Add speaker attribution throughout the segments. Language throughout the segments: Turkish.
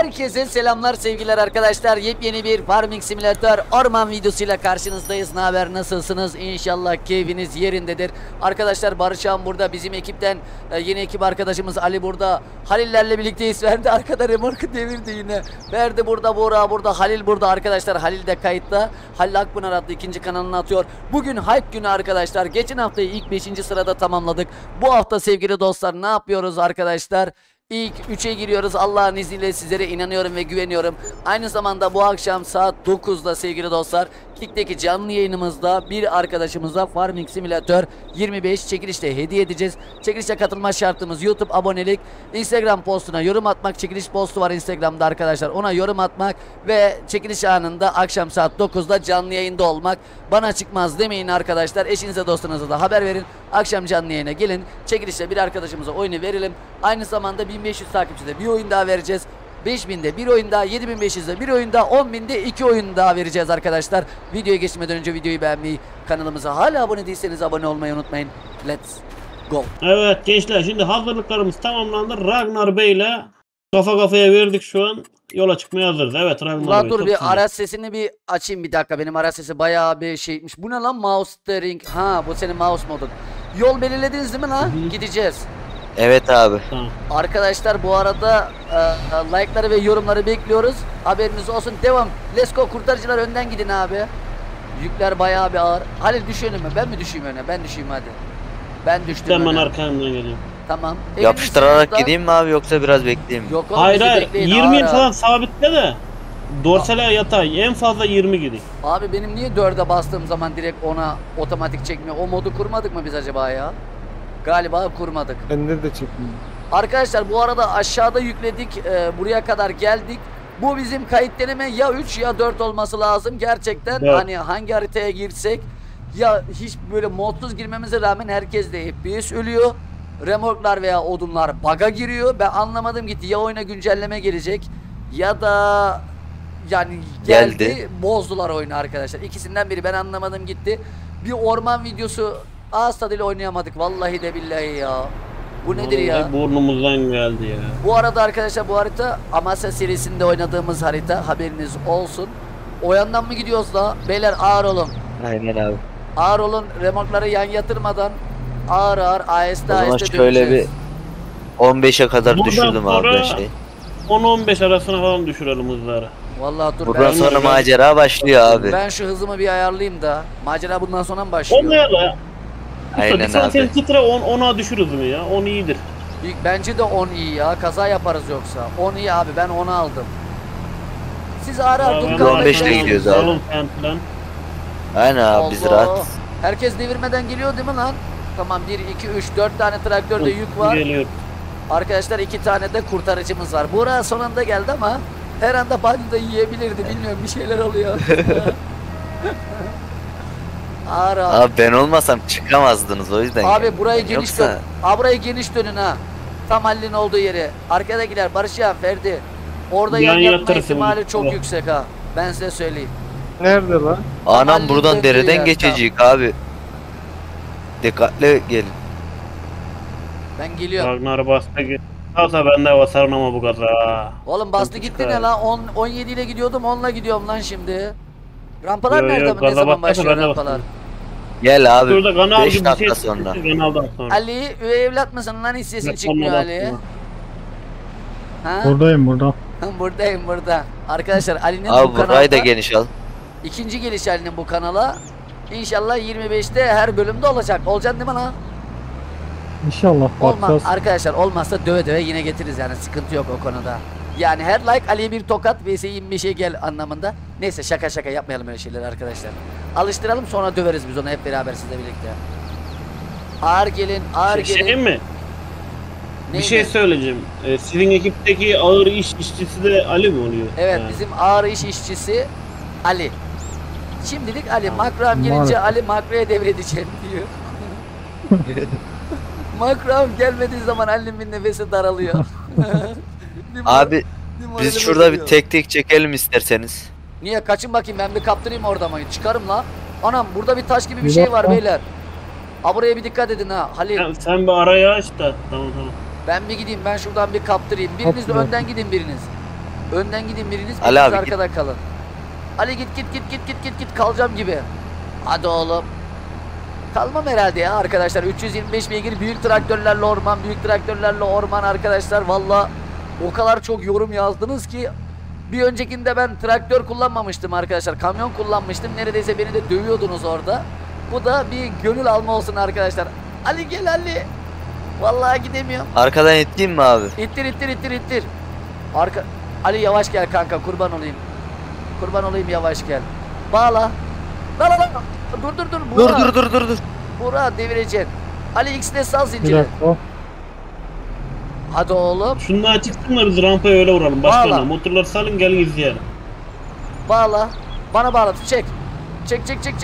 Speaker 1: Herkese selamlar, sevgiler arkadaşlar. Yepyeni bir Farming Simulator orman videosuyla karşınızdayız. Ne haber, nasılsınız? İnşallah keyfiniz yerindedir. Arkadaşlar Barış Han burada, bizim ekipten yeni ekip arkadaşımız Ali burada. Halillerle birlikteyiz. Ferdi arkada remorku devirdi yine. Ferdi burada, Buğra burada, Halil burada arkadaşlar. Halil de kayıtta. Halil Akpınar adlı ikinci kanalını atıyor. Bugün hype günü arkadaşlar. Geçen haftayı ilk 5. sırada tamamladık. Bu hafta sevgili dostlar ne yapıyoruz arkadaşlar? İlk 3'e giriyoruz. Allah'ın izniyle sizlere inanıyorum ve güveniyorum. Aynı zamanda bu akşam saat 9'da sevgili dostlar Kick'teki canlı yayınımızda bir arkadaşımıza Farming Simulator 25 çekilişte hediye edeceğiz. Çekilişe katılma şartımız YouTube abonelik, Instagram postuna yorum atmak, çekiliş postu var Instagram'da arkadaşlar, ona yorum atmak ve çekiliş anında akşam saat 9'da canlı yayında olmak. Bana çıkmaz demeyin arkadaşlar, eşinize dostunuza da haber verin. Akşam canlı yayına gelin, çekilişte bir arkadaşımıza oyunu verelim. Aynı zamanda 1500 takipçide bir oyun daha vereceğiz. 5000'de bir oyun daha, 7500'de bir oyun daha, 10.000'de 2 oyun daha vereceğiz arkadaşlar. Videoya geçmeden önce videoyu beğenmeyi, kanalımıza hala abone değilseniz abone olmayı unutmayın. Let's go.
Speaker 2: Evet gençler, şimdi hazırlıklarımız tamamlandı. Ragnar Bey ile kafa kafaya verdik, şu an yola çıkmaya hazırız. Evet Ragnar Bey.
Speaker 1: Dur bir araç sesini bir açayım bir dakika. Benim araç sesi bayağı bir şeymiş. Bu ne lan, mouse steering? Ha, bu senin mouse modun. Yol belirlediniz değil mi lan? Gideceğiz.
Speaker 3: Evet abi.
Speaker 2: Tamam.
Speaker 1: Arkadaşlar bu arada like'ları ve yorumları bekliyoruz. Haberiniz olsun. Devam. Let's go. Kurtarıcılar önden gidin abi. Yükler bayağı bir ağır. Halil düş önüme. Ben mi düşeyim öne? Ben düşeyim hadi. Ben düştüm
Speaker 2: Hemen
Speaker 1: öne.
Speaker 2: arkamdan geliyorum.
Speaker 1: Tamam.
Speaker 3: Yapıştırarak gideyim mi abi yoksa biraz bekleyeyim mi?
Speaker 1: Yok oğlum,
Speaker 2: Hayır
Speaker 1: bizi
Speaker 2: hayır,
Speaker 1: bekleyin,
Speaker 2: 20
Speaker 1: ağır
Speaker 2: falan
Speaker 1: ağır.
Speaker 2: sabitle de dorsale yatay en fazla 20 gideyim.
Speaker 1: Abi benim niye 4'e bastığım zaman direkt ona otomatik çekmiyor? O modu kurmadık mı biz acaba ya? Galiba kurmadık.
Speaker 4: Bende de çekmiyor.
Speaker 1: Arkadaşlar bu arada aşağıda yükledik, buraya kadar geldik. Bu bizim kayıt deneme ya 3 ya 4 olması lazım. Gerçekten
Speaker 2: Evet.
Speaker 1: hani hangi haritaya girsek ya hiç böyle modsuz girmemize rağmen herkes de FPS ölüyor. Remorklar veya odunlar bug'a giriyor. Ben anlamadım gitti. Ya oyuna güncelleme gelecek ya da yani geldi. Bozdular oyunu arkadaşlar. İkisinden biri, ben anlamadım gitti. Bir orman videosu ağız tadıyla oynayamadık. Vallahi de billahi ya. Bu nedir ya?
Speaker 2: Vallahi burnumuzdan geldi ya.
Speaker 1: Bu arada arkadaşlar bu harita Amasya serisinde oynadığımız harita, haberiniz olsun. O yandan mı gidiyoruz da? Beyler ağır olun.
Speaker 3: Aynen abi.
Speaker 1: Ağır olun, remorkları yan yatırmadan ağır ağır aheste
Speaker 3: O zaman
Speaker 1: aheste
Speaker 3: şöyle
Speaker 1: döneceğiz.
Speaker 3: bir 15'e kadar
Speaker 2: Buradan
Speaker 3: düşürdüm abi
Speaker 2: sonra
Speaker 3: ben şey.
Speaker 2: 10-15 arasına falan düşürelim hızları.
Speaker 1: Vallahi dur
Speaker 3: Buradan
Speaker 1: ben,
Speaker 3: sonra macera başlıyor abi.
Speaker 1: ben şu hızımı bir ayarlayayım da. Macera bundan sonra mı başlıyor?
Speaker 2: Olmayalım ya.
Speaker 3: Aynen
Speaker 2: Sen
Speaker 3: abi.
Speaker 2: titre 10'a düşür hızını ya. 10 iyidir.
Speaker 1: Bence de 10 iyi ya. Kaza yaparız yoksa. 10 iyi abi, ben 10'u aldım. Siz ara
Speaker 2: Ya
Speaker 1: dur
Speaker 2: ben
Speaker 1: kalmayın.
Speaker 3: 15'te gidiyoruz abi.
Speaker 2: Salon falan.
Speaker 3: Aynen abi, biz
Speaker 1: Allah.
Speaker 3: rahat.
Speaker 1: Herkes devirmeden geliyor değil mi lan? Tamam, 1, 2, 3, 4 tane traktörde yük var.
Speaker 2: Geliyor.
Speaker 1: Arkadaşlar 2 tane de kurtarıcımız var. Buğra son anda geldi ama her anda body da yiyebilirdi. Bilmiyorum, bir şeyler oluyor. Ağır abi.
Speaker 3: Abi ben olmasam çıkamazdınız, o yüzden.
Speaker 1: Abi
Speaker 3: geldim.
Speaker 1: burayı geniş
Speaker 3: Yoksa
Speaker 1: dön. Abi burayı geniş dönün ha. Tam Halil'in olduğu yeri. Arkadakiler Barış ya, Ferdi. Orada yan yatma
Speaker 2: yatırsın.
Speaker 1: ihtimali çok
Speaker 2: Oh.
Speaker 1: yüksek ha. Ben size söyleyeyim.
Speaker 4: Nerede lan?
Speaker 3: anam
Speaker 1: Halil'in
Speaker 3: buradan
Speaker 1: döndüğü
Speaker 3: dereden
Speaker 1: yer,
Speaker 3: geçecek abi. Dikkatli gelin.
Speaker 1: Ben geliyorum.
Speaker 2: Ragnar bastı git. Kalsa ben de basarım ama bu kaza.
Speaker 1: Oğlum bastı
Speaker 2: Çok
Speaker 1: gitti ne
Speaker 2: çıkar.
Speaker 1: lan? 17 ile gidiyordum, 10'la gidiyorum lan şimdi. Rampalar
Speaker 2: Yo, yo,
Speaker 1: nerede? Ne
Speaker 2: gaza
Speaker 1: zaman
Speaker 2: bastı,
Speaker 1: başlıyor
Speaker 2: ben de
Speaker 1: rampalar?
Speaker 2: bastım.
Speaker 3: Gel abi.
Speaker 2: Şurada kanal
Speaker 3: 5
Speaker 2: gibi bir
Speaker 3: dakika
Speaker 2: şey
Speaker 3: sonra.
Speaker 2: çıktı, kanaldan sonra.
Speaker 1: Ali üvey evlat mısın lan, hiç sesin
Speaker 2: Yok,
Speaker 1: çıkmıyor
Speaker 2: ondan
Speaker 1: Ali.
Speaker 2: sonra.
Speaker 1: Ha?
Speaker 4: Buradayım burada.
Speaker 1: Buradayım burada. Arkadaşlar Ali'nin bu
Speaker 3: Abi burayı da
Speaker 1: kanalda
Speaker 3: geniş al.
Speaker 1: ikinci geliş Ali'nin bu kanala. İnşallah 25'te her bölümde olacak. Olacaksın değil mi lan?
Speaker 4: İnşallah
Speaker 1: Olmaz.
Speaker 4: bakacağız.
Speaker 1: Arkadaşlar olmazsa döve döve yine getiririz, yani sıkıntı yok o konuda. Yani her like Ali'ye bir tokat vs 25'e gel anlamında. Neyse, şaka şaka yapmayalım öyle şeyler arkadaşlar. Alıştıralım, sonra döveriz biz onu hep beraber sizle birlikte. Ağır gelin, ağır gelin.
Speaker 2: Şey mi? Bir
Speaker 1: Neyi
Speaker 2: şey
Speaker 1: mi?
Speaker 2: söyleyeceğim. Sizin ekipteki ağır iş işçisi de Ali mi oluyor?
Speaker 1: Evet,
Speaker 2: Ha.
Speaker 1: bizim ağır iş işçisi Ali. Şimdilik Ali. Makram gelince
Speaker 4: Maalesef.
Speaker 1: Ali makroya devredeceğim diyor. Makram gelmediği zaman Ali'nin bir nefesi daralıyor. Bir mor-
Speaker 3: Abi
Speaker 1: bir morali
Speaker 3: biz şurada bir
Speaker 1: bozuluyor.
Speaker 3: tek tek çekelim isterseniz.
Speaker 1: Niye? Kaçın bakayım, ben bir kaptırayım oradan mayı. Çıkarım la. Anam burada bir taş gibi bir
Speaker 4: Bir
Speaker 1: şey var
Speaker 4: dakika.
Speaker 1: beyler. Ha, buraya bir dikkat edin ha Halil.
Speaker 2: Sen bir araya aç da. Tamam tamam.
Speaker 1: Ben bir gideyim, ben şuradan bir kaptırayım. Biriniz de
Speaker 4: Kaptır.
Speaker 1: önden gidin biriniz. Önden gidin biriniz,
Speaker 3: Ali
Speaker 1: biriniz
Speaker 3: abi,
Speaker 1: arkada kalın. Ali git kalacağım gibi. Hadi oğlum. Kalmam herhalde ya arkadaşlar. 325 beygir büyük traktörlerle orman arkadaşlar. Valla o kadar çok yorum yazdınız ki. Bir öncekinde ben traktör kullanmamıştım arkadaşlar. Kamyon kullanmıştım. Neredeyse beni de dövüyordunuz orada. Bu da bir gönül alma olsun arkadaşlar. Ali gel Ali. Vallahi gidemiyorum.
Speaker 3: Arkadan iteyim mi abi?
Speaker 1: İttir. Ali yavaş gel kanka, kurban olayım. Yavaş gel. Bağla. La. Dur. Buğra.
Speaker 3: Dur.
Speaker 1: Buğra devireceksin. Ali X'le sal
Speaker 4: Bir
Speaker 1: zinciri.
Speaker 4: dakika.
Speaker 1: Hadi oğlum.
Speaker 2: Şunlar çıksınlar biz rampaya öyle vuralım.
Speaker 1: Bağla.
Speaker 2: Başkanım motorları salın gelin izleyelim.
Speaker 1: Bağla. Bana bağla. Çek. Çek.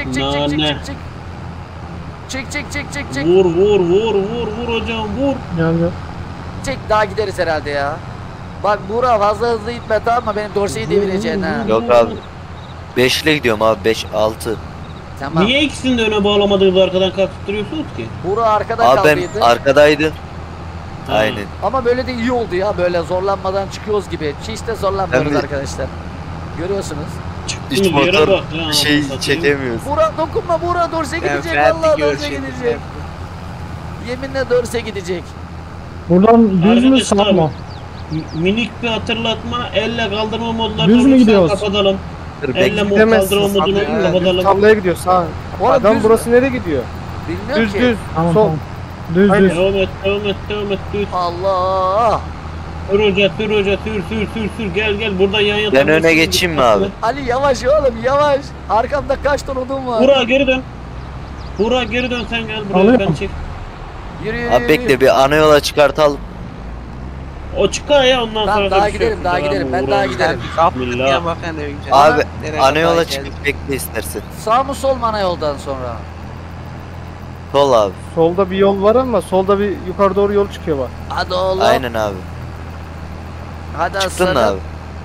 Speaker 1: Çek.
Speaker 2: Vur hocam vur.
Speaker 4: Gel.
Speaker 1: Çek, daha gideriz herhalde ya. Bak Buğra fazla hızlı gitme, tamam mı? Benim dorseyi devireceksin ha.
Speaker 3: Yok abi. 5 ile gidiyorum abi, 5 6.
Speaker 1: Tamam.
Speaker 2: Niye ikisini de öne bağlamadığınız arkadan kalktırıyorsunuz ki?
Speaker 1: Buğra arkada
Speaker 3: Abi ben
Speaker 1: kaldıydı.
Speaker 3: arkadaydı.
Speaker 2: Ha.
Speaker 3: Aynen.
Speaker 1: Ama böyle de iyi oldu ya, böyle zorlanmadan çıkıyoruz gibi. Hiç de zorlanmıyoruz
Speaker 3: Ben de-
Speaker 1: arkadaşlar. Görüyorsunuz.
Speaker 3: Hiç
Speaker 2: Yere
Speaker 3: motor
Speaker 2: bak ya,
Speaker 3: şey
Speaker 2: satayım.
Speaker 3: çekemiyoruz.
Speaker 1: Buğra dokunma, Buğra dorse gidecek. Vallahi dorse gidecek. Yeminle dorse gidecek.
Speaker 4: Buradan düz mü
Speaker 2: Arkadaşlar,
Speaker 4: sağ mı?
Speaker 2: Minik bir hatırlatma. Elle kaldırma modları.
Speaker 4: Düz mü
Speaker 2: olursa
Speaker 4: gidiyoruz?
Speaker 2: Kapatalım.
Speaker 3: Dur,
Speaker 2: Elle mod
Speaker 5: Gidemezsin.
Speaker 2: kaldırma modunu kapatalım.
Speaker 5: Tarlaya gidiyor sağ.
Speaker 1: Oğlum
Speaker 5: Adam
Speaker 1: düz
Speaker 5: burası nereye gidiyor?
Speaker 1: Bilmiyorum
Speaker 5: Düz
Speaker 1: ki.
Speaker 5: düz.
Speaker 4: Tamam
Speaker 5: Sol.
Speaker 4: tamam. Düz
Speaker 5: Aynen.
Speaker 4: düz.
Speaker 2: Devam et. Düz.
Speaker 1: Allah.
Speaker 2: Sür hoca, sür. Gel. Buradan yan yana.
Speaker 3: Ben öne geçeyim mi abi?
Speaker 1: Ali yavaş oğlum, yavaş. Arkamda kaç ton odun var.
Speaker 2: Burak geri dön. Burak geri dön sen gel buraya,
Speaker 4: Alıyorum.
Speaker 2: ben çek.
Speaker 1: Yürü.
Speaker 3: Abi bekle, bir ana yola çıkartalım.
Speaker 2: O çıkar ya, ondan
Speaker 1: Tamam,
Speaker 2: sonra
Speaker 1: daha
Speaker 2: da bir şey
Speaker 1: giderim,
Speaker 2: yok.
Speaker 1: daha giderim. Ben daha giderim.
Speaker 2: Bismillah.
Speaker 3: Abi ana yola çıkıp bekle istersen.
Speaker 1: Sağ mı sol mu ana yoldan sonra?
Speaker 3: Sol abi.
Speaker 5: Solda bir yol var ama solda bir yukarı doğru yol çıkıyor bak.
Speaker 1: Hadi oğlum.
Speaker 3: Aynen abi.
Speaker 1: Hadi
Speaker 3: Çıktın mı
Speaker 1: aslanım.
Speaker 3: abi?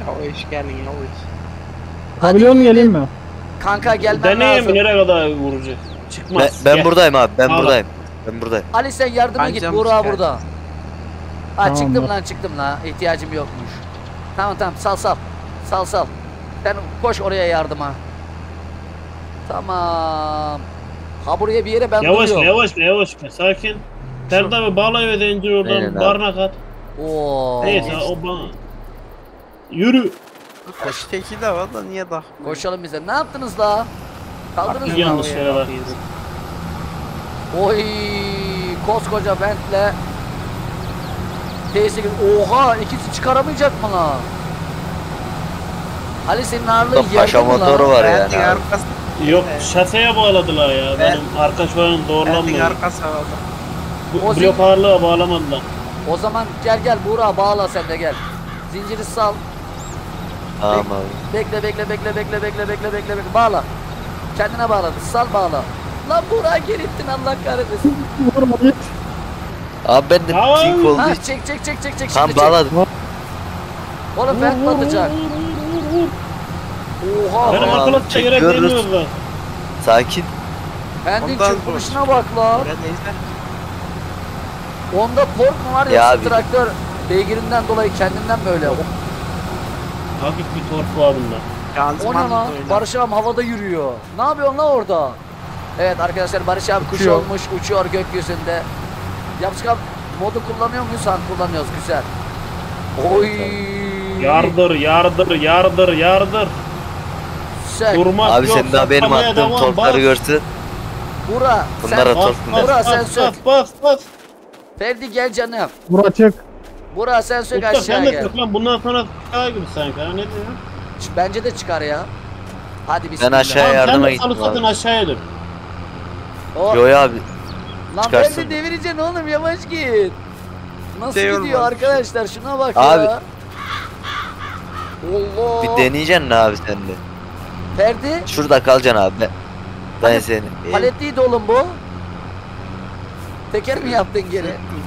Speaker 4: Paviliyon mu geleyim mi?
Speaker 1: Kanka gelmen
Speaker 2: Deneyim
Speaker 1: lazım.
Speaker 2: nereye kadar vuracak? Çıkmaz.
Speaker 3: Ben
Speaker 2: Gel.
Speaker 3: buradayım abi. Ben
Speaker 2: Tamam.
Speaker 3: buradayım. Ben buradayım.
Speaker 1: Ali sen yardıma git,
Speaker 5: Kancam
Speaker 1: Buğra
Speaker 5: çıkar.
Speaker 1: burada. Ha
Speaker 4: Tamamdır.
Speaker 1: çıktım lan. İhtiyacım yokmuş. Tamam sal. Sen koş oraya yardıma. Tamam. Ha buraya bir yere ben
Speaker 2: Yavaş
Speaker 1: duruyorum.
Speaker 2: sakin. Serdar abi bağla ve zincir
Speaker 3: Aynen
Speaker 2: oradan
Speaker 3: abi.
Speaker 2: barına kat.
Speaker 1: Oo.
Speaker 2: Neyse o bana. Yürü.
Speaker 5: Teki de var da niye dak?
Speaker 1: Koşalım bize. Ne yaptınız la? Kaldınız mı?
Speaker 2: Yanlış yere bak.
Speaker 1: Oy, koskoca Bentley. T8. Oha, ikisi çıkaramayacak mı la? Ali senin ağırlığın
Speaker 3: Burada
Speaker 1: yerde
Speaker 3: paşa
Speaker 1: mi la?
Speaker 3: motoru var yani abi.
Speaker 2: Yok şaseye bağladılar ya. Benim arka şu an doğrulanmıyor.
Speaker 1: O
Speaker 2: Blok ağırlığa bağlamadılar.
Speaker 1: O zaman gel Buğra, bağla sen de gel. Zinciri sal.
Speaker 3: Tamam abi.
Speaker 1: Bekle. Bağla. Kendine bağladı. Sal bağla. Lan Buğra gel ittin, Allah kahretmesin.
Speaker 4: Vurma git.
Speaker 3: Abi ben de
Speaker 2: Tamam.
Speaker 3: pink oldu.
Speaker 1: Ha çek. Şimdi
Speaker 3: Tam
Speaker 1: çek.
Speaker 3: bağladım.
Speaker 1: Oğlum ben batacak. Oha.
Speaker 2: Benim
Speaker 3: Tamam.
Speaker 2: arkadaşlar yere
Speaker 3: Çekiyoruz.
Speaker 2: demiyorlar.
Speaker 3: Sakin.
Speaker 1: Bendin
Speaker 5: Ondan
Speaker 1: çırpınışına bak la. Onda tork mu var
Speaker 3: Ya
Speaker 1: yoksa
Speaker 3: abi.
Speaker 1: traktör beygirinden dolayı kendinden böyle?
Speaker 2: Hafif bir tork var bunda.
Speaker 1: O ne lan? Barış abi havada yürüyor. Ne yapıyorsun la orada? Evet arkadaşlar, Barış abi kuş
Speaker 5: Uçuyor.
Speaker 1: olmuş, uçuyor gökyüzünde. Yapışkan modu kullanıyor muyuz? Han kullanıyoruz, güzel. Oy.
Speaker 2: Yardır.
Speaker 1: Sek.
Speaker 2: Durmak
Speaker 3: Abi
Speaker 2: yok.
Speaker 3: sen daha benim
Speaker 2: saklamaya
Speaker 3: attığım
Speaker 2: devam,
Speaker 3: torkları
Speaker 2: bas.
Speaker 3: görsün.
Speaker 1: Bura.
Speaker 3: Bunlara
Speaker 1: Sen,
Speaker 3: tork mu
Speaker 1: Bura
Speaker 3: der?
Speaker 1: sen sök.
Speaker 2: Bas.
Speaker 1: Ferdi gel canım.
Speaker 4: Bura çık.
Speaker 1: Bura sen sök
Speaker 2: Usta
Speaker 1: aşağı
Speaker 2: sen de
Speaker 1: gel.
Speaker 2: sök lan, bundan sonra daha gibi sanki ha, ne diyorsun?
Speaker 1: Bence de çıkar ya. Hadi bismillah.
Speaker 3: aşağıya
Speaker 2: Tamam,
Speaker 3: yardıma
Speaker 2: sen de
Speaker 3: gittim
Speaker 2: salı satın
Speaker 3: abi.
Speaker 2: aşağıya dur.
Speaker 1: O-
Speaker 3: Yo abi.
Speaker 1: Lan
Speaker 3: çıkarsın.
Speaker 1: Ferdi devireceksin oğlum, yavaş git. Nasıl
Speaker 5: Şey
Speaker 1: gidiyor
Speaker 5: olmaz.
Speaker 1: arkadaşlar, şuna bak
Speaker 3: Abi.
Speaker 1: ya. Allah.
Speaker 3: Bir deneyeceksin abi sen de.
Speaker 1: Ferdi
Speaker 3: Şurada kalacaksın abi. Ben seni.
Speaker 1: paletliydi oğlum bu. Teker mi yaptın geri?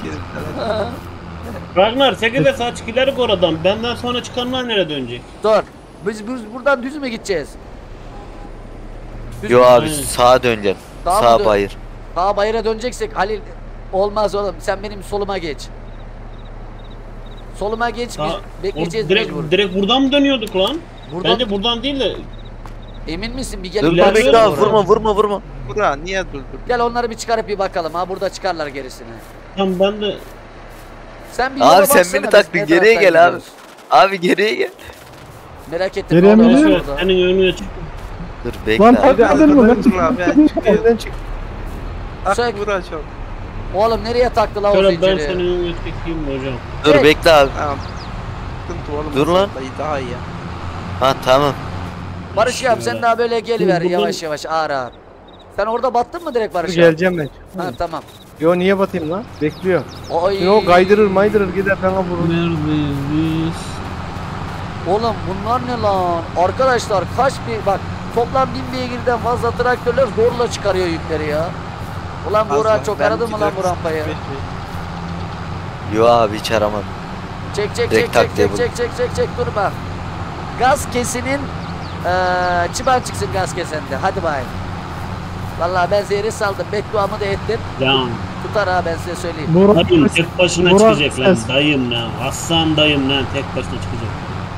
Speaker 2: Ragnar 8'e saat ileri oradan. Benden sonra çıkanlar nereye dönecek?
Speaker 1: Dur. Biz buradan düz mü gideceğiz? Düz
Speaker 3: Yo
Speaker 1: mü?
Speaker 3: abi
Speaker 2: Aynen.
Speaker 3: sağa döneceksin.
Speaker 1: Sağa mı
Speaker 3: Sağ
Speaker 1: dön-
Speaker 3: bayır.
Speaker 1: Daha bayıra döneceksek Halil, olmaz oğlum, sen benim soluma geç. Soluma geç, biz
Speaker 2: Sağ-
Speaker 1: bekleyeceğiz
Speaker 2: direkt,
Speaker 1: mecbur.
Speaker 2: direkt buradan mı dönüyorduk lan?
Speaker 1: Buradan,
Speaker 2: Bence buradan değil de
Speaker 1: emin misin? Bir gel.
Speaker 3: Dur
Speaker 1: bir
Speaker 3: dur
Speaker 1: baksana
Speaker 3: bekle abi,
Speaker 1: oraya.
Speaker 3: vurma.
Speaker 6: Bura niye durdun?
Speaker 1: Gel onları bir çıkarıp bir bakalım. Ha burada çıkarlar gerisini.
Speaker 2: tam ben de
Speaker 1: Sen bir
Speaker 3: Abi
Speaker 1: yola
Speaker 3: sen
Speaker 1: baksana,
Speaker 3: beni
Speaker 1: biz
Speaker 3: taktın,
Speaker 1: ne
Speaker 3: geriye
Speaker 1: taraftan
Speaker 3: gel abi.
Speaker 1: gidiyoruz.
Speaker 3: Abi geriye gel.
Speaker 1: Merak ettim.
Speaker 4: Geriye
Speaker 1: ne
Speaker 4: mi
Speaker 1: oluyor
Speaker 4: gidiyor?
Speaker 1: orada?
Speaker 2: senin önüne çık.
Speaker 3: Dur bekle
Speaker 4: Lan
Speaker 3: abi.
Speaker 6: Hadi
Speaker 4: patladın mı
Speaker 6: arkadan dur
Speaker 4: lan?
Speaker 6: abi ya çıkıyor.
Speaker 5: Önden çık.
Speaker 6: Tak
Speaker 1: Sök.
Speaker 6: vur açalım.
Speaker 1: Oğlum nereye taktı la o
Speaker 2: Şöyle ben
Speaker 1: zinciri?
Speaker 2: senin önüne çekeyim mi hocam?
Speaker 3: Dur
Speaker 1: Hey.
Speaker 3: bekle abi.
Speaker 6: Tamam. Sıkıntı oğlum.
Speaker 3: Dur lan.
Speaker 6: Vallahi daha iyi ya.
Speaker 3: Ha tamam.
Speaker 1: Barış abi sen daha böyle geliver
Speaker 2: Dur,
Speaker 1: yavaş yavaş ağır ağır. Sen orada battın mı direkt
Speaker 5: Dur
Speaker 1: Barış abi?
Speaker 5: geleceğim ben.
Speaker 1: Ha tamam.
Speaker 5: Yo niye batayım lan? Bekliyor.
Speaker 1: Oy.
Speaker 5: Yo kaydırır maydırır gider bana vurur.
Speaker 2: Neredeyiz biz?
Speaker 1: Oğlum bunlar ne lan? Arkadaşlar kaç bir bak toplam 1000 beygirden fazla traktörler zorla çıkarıyor yükleri ya. Ulan Buğra
Speaker 6: Az
Speaker 1: çok
Speaker 6: var.
Speaker 1: aradın mı lan bu rampayı?
Speaker 3: Yo abi hiç aramadım.
Speaker 1: Çek
Speaker 3: Direkt
Speaker 1: çek
Speaker 3: taktiğe vur.
Speaker 1: çek durma. Gaz kesinin çıban çıksın gaz kesende. Hadi bayım. Vallahi ben zehri saldım. Bedduamı da ettim.
Speaker 2: Lan
Speaker 1: Tutar ha ben size söyleyeyim.
Speaker 4: Burak,
Speaker 2: dayım tek başına
Speaker 4: Burak
Speaker 2: çıkacak lan.
Speaker 4: ses.
Speaker 2: Dayım lan. Aslan dayım lan tek başına çıkacak.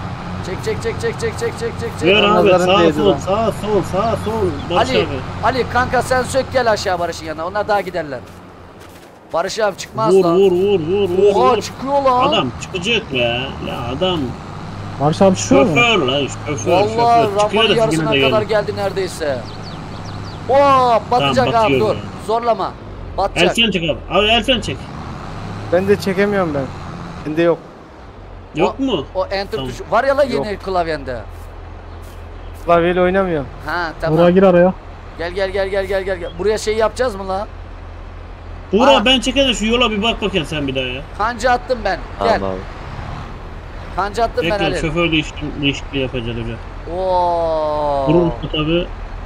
Speaker 1: Çek.
Speaker 2: Ver abi
Speaker 5: Nazarın
Speaker 2: sağ
Speaker 5: değdi
Speaker 2: sol
Speaker 5: lan.
Speaker 2: sağ sol. Barış
Speaker 1: Ali,
Speaker 2: abi.
Speaker 1: Ali kanka sen sök gel aşağı Barış'ın yanına. Onlar daha giderler. Barış abi çıkmaz
Speaker 2: Vur
Speaker 1: lan.
Speaker 2: vur.
Speaker 1: Oha çıkıyor lan.
Speaker 2: Adam çıkacak ya. Ya adam
Speaker 4: Barış abi çıkıyor mu?
Speaker 2: şoför lan şoför.
Speaker 1: Vallahi
Speaker 2: Çıkıyor
Speaker 1: rampanın
Speaker 2: da
Speaker 1: yarısına
Speaker 2: sigine de
Speaker 1: kadar
Speaker 2: geldi.
Speaker 1: geldi neredeyse. Oo batacak
Speaker 2: Tamam,
Speaker 1: abi
Speaker 2: batıyor
Speaker 1: dur.
Speaker 2: ya.
Speaker 1: Zorlama. Batacak.
Speaker 2: Elfen çek abi. Abi elfen çek.
Speaker 5: Ben de çekemiyorum ben. Bende yok.
Speaker 2: Yok mu?
Speaker 1: O enter
Speaker 2: Tamam.
Speaker 1: tuşu var ya la yeni klavyende.
Speaker 5: Klavyeyle oynamıyorum.
Speaker 1: Ha tamam.
Speaker 4: Burak gir araya.
Speaker 1: Gel. Buraya şey yapacağız mı la?
Speaker 2: Buğra
Speaker 1: Aa.
Speaker 2: ben çekene şu yola bir bak bakayım sen bir daha ya.
Speaker 1: Kanca attım ben. Gel.
Speaker 3: Tamam abi.
Speaker 1: Kanca attım ben
Speaker 2: Bekle
Speaker 1: Ali.
Speaker 2: şoför değişikliği yapacağız hocam.
Speaker 1: Oo.
Speaker 2: Vurur mu tabi?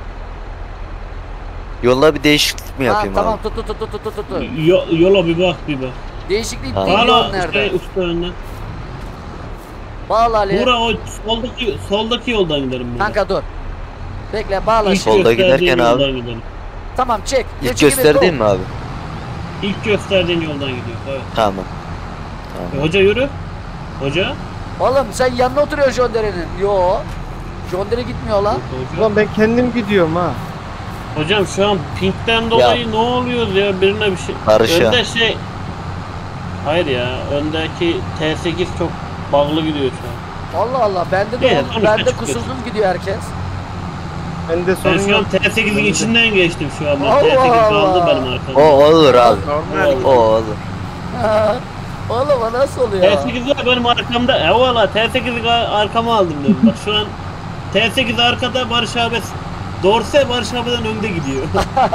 Speaker 3: Yolla bir değişiklik mi
Speaker 1: Ha,
Speaker 3: yapayım
Speaker 1: tamam
Speaker 3: abi?
Speaker 1: tut.
Speaker 2: Yola bir bak.
Speaker 1: Değişiklik
Speaker 3: Ha.
Speaker 1: değil yol
Speaker 2: Hala
Speaker 1: nerede?
Speaker 2: usta önden.
Speaker 1: Bağla Ali.
Speaker 2: Buğra o soldaki yoldan gidelim. Buğra.
Speaker 1: Kanka dur. Bekle bağla
Speaker 2: İlk
Speaker 1: şimdi.
Speaker 3: Solda
Speaker 2: gösterdiğin
Speaker 3: giderken abi.
Speaker 2: yoldan gidelim.
Speaker 1: Tamam çek.
Speaker 3: İlk
Speaker 1: 3, 2, 1,
Speaker 3: gösterdiğin
Speaker 1: go.
Speaker 3: mi abi?
Speaker 2: İlk gösterdiğin yoldan gidiyor. Evet.
Speaker 3: Tamam.
Speaker 2: Hoca yürü. Hoca.
Speaker 1: Oğlum sen yanına oturuyorsun Jondere'nin. Yo. Jondere gitmiyor lan.
Speaker 2: Hoca.
Speaker 5: Ulan ben kendim gidiyorum ha.
Speaker 2: Hocam şu an pinkten dolayı ne oluyor ya birine bir şey.
Speaker 3: Barış'a.
Speaker 2: Önde şey. Hayır ya öndeki T8 çok bağlı gidiyor şu an.
Speaker 1: Allah Allah bende de
Speaker 2: Evet,
Speaker 1: bende
Speaker 2: çıkıyorsun.
Speaker 1: kusursuz gidiyor herkes.
Speaker 5: Bende sorun
Speaker 2: Ben şu
Speaker 5: yok.
Speaker 2: an T8'in içinden geçtim şu an. Ben
Speaker 1: Allah
Speaker 2: T8 kaldı
Speaker 1: Allah.
Speaker 2: benim arkamda.
Speaker 3: O olur abi.
Speaker 6: Normal.
Speaker 3: O olur.
Speaker 1: Oğlum o nasıl oluyor?
Speaker 2: T8 var benim arkamda. Valla T8'i arkama aldım dedim. Bak şu an T8 arkada Barış abi. Dorse Barış abiden önde gidiyor.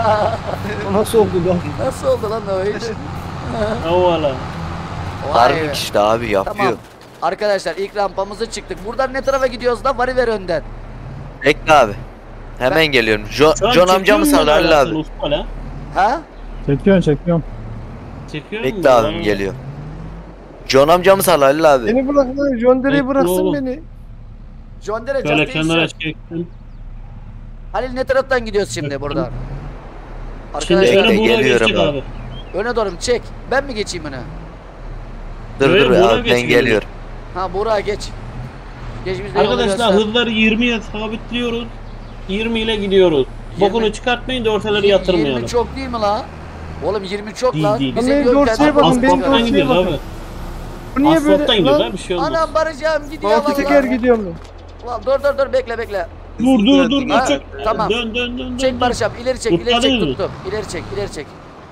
Speaker 5: O nasıl oldu lan?
Speaker 1: Nasıl oldu lan o iş?
Speaker 2: Valla.
Speaker 1: Vay be.
Speaker 3: Harbi işte abi yapıyor.
Speaker 1: Tamam. Arkadaşlar ilk rampamızı çıktık. Buradan ne tarafa gidiyoruz da Variver önden.
Speaker 3: Bekle abi. Hemen geliyorum.
Speaker 2: Şu an
Speaker 3: John amca mı
Speaker 2: çekiyor
Speaker 3: sağlı Halil
Speaker 2: sen
Speaker 3: abi?
Speaker 2: usta la?
Speaker 1: Ha?
Speaker 4: Çekiyorum.
Speaker 2: Çekiyor
Speaker 3: Bekle abim geliyor. John amca mı sağlı Halil abi?
Speaker 5: Beni bırak lan. John Dere'yi
Speaker 2: Bekle
Speaker 5: bıraksın
Speaker 2: oğlum.
Speaker 5: beni.
Speaker 1: Jondere
Speaker 2: Şöyle
Speaker 1: just
Speaker 2: kenara
Speaker 1: değişiyor.
Speaker 2: çektim.
Speaker 1: Halil ne taraftan gidiyoruz şimdi buradan?
Speaker 2: Şimdi
Speaker 1: Arkadaşlar
Speaker 3: Bekle,
Speaker 2: öne Buğra
Speaker 3: geliyorum
Speaker 2: geçecek
Speaker 3: abi.
Speaker 2: abi.
Speaker 1: öne doğru mu? Çek. Ben mi geçeyim öne?
Speaker 3: Dur
Speaker 2: Böyle
Speaker 3: dur
Speaker 2: Buğra
Speaker 3: abi ben
Speaker 2: geçiyor.
Speaker 3: geliyorum.
Speaker 1: Ha Buğra geç. Geç biz de yolu
Speaker 2: Arkadaşlar
Speaker 1: göster.
Speaker 2: hızları 20'ye sabitliyoruz. 20 ile gidiyoruz.
Speaker 1: 20.
Speaker 2: Bokunu çıkartmayın da ortaları yatırmayalım.
Speaker 1: 20 çok değil mi la? Oğlum 20 çok
Speaker 2: Değil,
Speaker 1: lan.
Speaker 2: değil.
Speaker 1: Bize
Speaker 5: Lan
Speaker 1: göl
Speaker 5: benim dorseye
Speaker 1: kendi-
Speaker 5: bakın, benim
Speaker 2: Asfalttan
Speaker 5: dorseye
Speaker 2: gidiyoruz
Speaker 5: bakın.
Speaker 2: abi.
Speaker 5: Bu niye
Speaker 2: Asfalttan
Speaker 5: böyle
Speaker 2: gidiyoruz
Speaker 5: lan?
Speaker 2: abi bir şey olmaz.
Speaker 1: Anam baracağım gidiyor
Speaker 5: Altı teker
Speaker 1: vallahi.
Speaker 5: gidiyorum ben.
Speaker 1: Ulan dur bekle.
Speaker 2: Dur
Speaker 1: Ha,
Speaker 2: çek.
Speaker 1: tamam.
Speaker 2: Dön.
Speaker 1: Çek Barış abi ileri çek
Speaker 2: Kurtardınız mı?
Speaker 1: tuttum. İleri çek.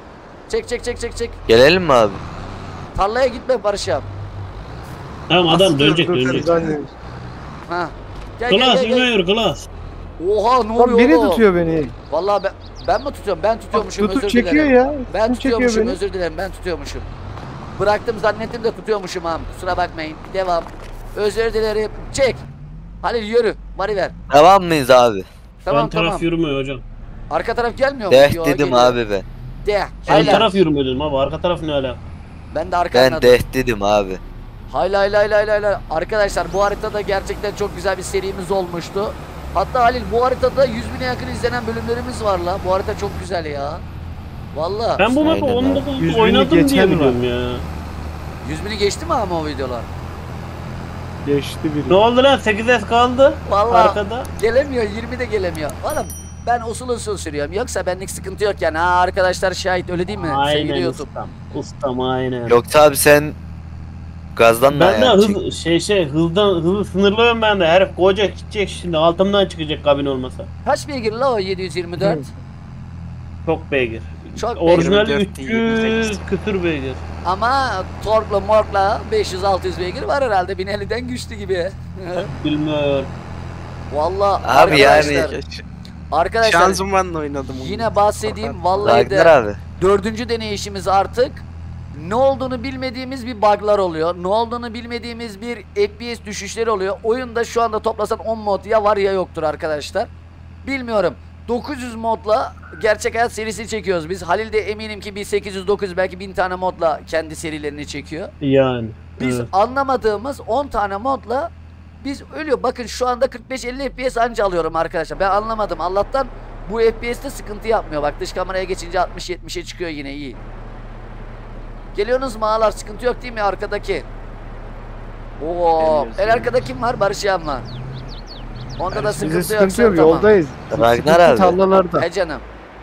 Speaker 1: Çek.
Speaker 3: Gelelim mi abi?
Speaker 1: Tarlaya gitme Barış abi.
Speaker 2: Tamam adam dönecek.
Speaker 5: Lan
Speaker 1: Ha.
Speaker 2: Klas
Speaker 1: Gel.
Speaker 2: iniyor klas.
Speaker 1: Oha ne oluyor
Speaker 5: biri
Speaker 1: oğlum?
Speaker 5: tutuyor beni.
Speaker 1: Vallahi ben mi tutuyorum? Ben tutuyormuşum
Speaker 5: Tutup
Speaker 1: özür
Speaker 5: çekiyor
Speaker 1: dilerim.
Speaker 5: ya.
Speaker 1: Ben
Speaker 5: Kim çekiyor
Speaker 1: tutuyormuşum
Speaker 5: beni?
Speaker 1: özür dilerim ben tutuyormuşum. Bıraktım zannettim de tutuyormuşum ha. Kusura bakmayın. Devam. Özür dilerim. Çek. Halil yürü. Mari ver.
Speaker 3: Devam mıyız abi?
Speaker 1: Tamam
Speaker 2: Ön taraf
Speaker 1: tamam.
Speaker 2: yürümüyor hocam.
Speaker 1: Arka taraf gelmiyor mu?
Speaker 3: Deh
Speaker 1: Yo,
Speaker 3: dedim
Speaker 1: geliyor.
Speaker 3: abi ben.
Speaker 1: De.
Speaker 2: Ön
Speaker 1: Hayla.
Speaker 2: taraf yürümüyor dedim abi. Arka taraf ne ala?
Speaker 1: Ben de arkandan.
Speaker 3: Ben deh dedim abi.
Speaker 1: Hayla. Arkadaşlar bu haritada gerçekten çok güzel bir serimiz olmuştu. Hatta Halil bu haritada 100.000'e yakın izlenen bölümlerimiz var la. Bu harita çok güzel ya. Vallahi.
Speaker 2: Ben bu map'ı
Speaker 3: Aynen abi.
Speaker 2: 19
Speaker 5: 100.000'i
Speaker 2: oynadım diye
Speaker 5: geçen var.
Speaker 2: biliyorum ya.
Speaker 1: 100.000'i geçti mi ama o videolar?
Speaker 5: Geçti biri.
Speaker 2: Ne oldu lan? 8S kaldı.
Speaker 1: Vallahi
Speaker 2: Arkada.
Speaker 1: gelemiyor, 20 de gelemiyor. Oğlum ben usul usul sürüyorum. Yoksa benlik sıkıntı yok yani. Ha arkadaşlar şahit öyle değil mi? Sevgili
Speaker 2: Aynen
Speaker 1: YouTube.
Speaker 2: ustam. Ustam aynen.
Speaker 3: Yoksa abi sen gazdan da
Speaker 2: Ben de
Speaker 3: ayağını çek.
Speaker 2: hızı sınırlıyorum ben de. Herif koca gidecek şimdi altımdan çıkacak kabin olmasa.
Speaker 1: Kaç beygir la o 724?
Speaker 2: Çok beygir.
Speaker 1: Çok beygir.
Speaker 2: Orijinal
Speaker 6: 24,
Speaker 2: 300 küsür beygir.
Speaker 1: Ama torkla morkla 500-600 beygir var herhalde. 1050'den güçlü gibi.
Speaker 2: Bilmiyorum.
Speaker 1: Vallahi
Speaker 3: Abi yani-
Speaker 1: arkadaşlar, arkadaşlar
Speaker 6: Şanzımanla oynadım onu.
Speaker 1: yine bahsedeyim. Vallahi
Speaker 3: Ragnar
Speaker 1: de
Speaker 3: abi.
Speaker 1: 4. deneyişimiz artık. Ne olduğunu bilmediğimiz bir bug'lar oluyor. Ne olduğunu bilmediğimiz bir FPS düşüşleri oluyor. Oyunda şu anda toplasan 10 mod ya var ya yoktur arkadaşlar. Bilmiyorum. 900 modla gerçek hayat serisi çekiyoruz biz. Halil de eminim ki bir 800-900 belki 1000 tane modla kendi serilerini çekiyor.
Speaker 2: Yani.
Speaker 1: Biz
Speaker 2: evet.
Speaker 1: anlamadığımız 10 tane modla biz ölüyor. Bakın şu anda 45-50 FPS anca alıyorum arkadaşlar. Ben anlamadım. Allah'tan bu FPS'te sıkıntı yapmıyor. Bak dış kameraya geçince 60-70'e çıkıyor yine iyi. Geliyorsunuz mu ağalar? Sıkıntı yok değil mi arkadaki? Oo,
Speaker 6: Geliyoruz,
Speaker 1: en arkada kim var? Barış Yan var. Onda da
Speaker 5: Bize
Speaker 1: sıkıntı
Speaker 5: sıkıntı
Speaker 1: yoksa
Speaker 5: yok,
Speaker 1: tamam.
Speaker 5: yoldayız.
Speaker 3: Ragnar
Speaker 5: Sıkıntı
Speaker 3: abi.
Speaker 5: tarlalarda.
Speaker 1: He canım.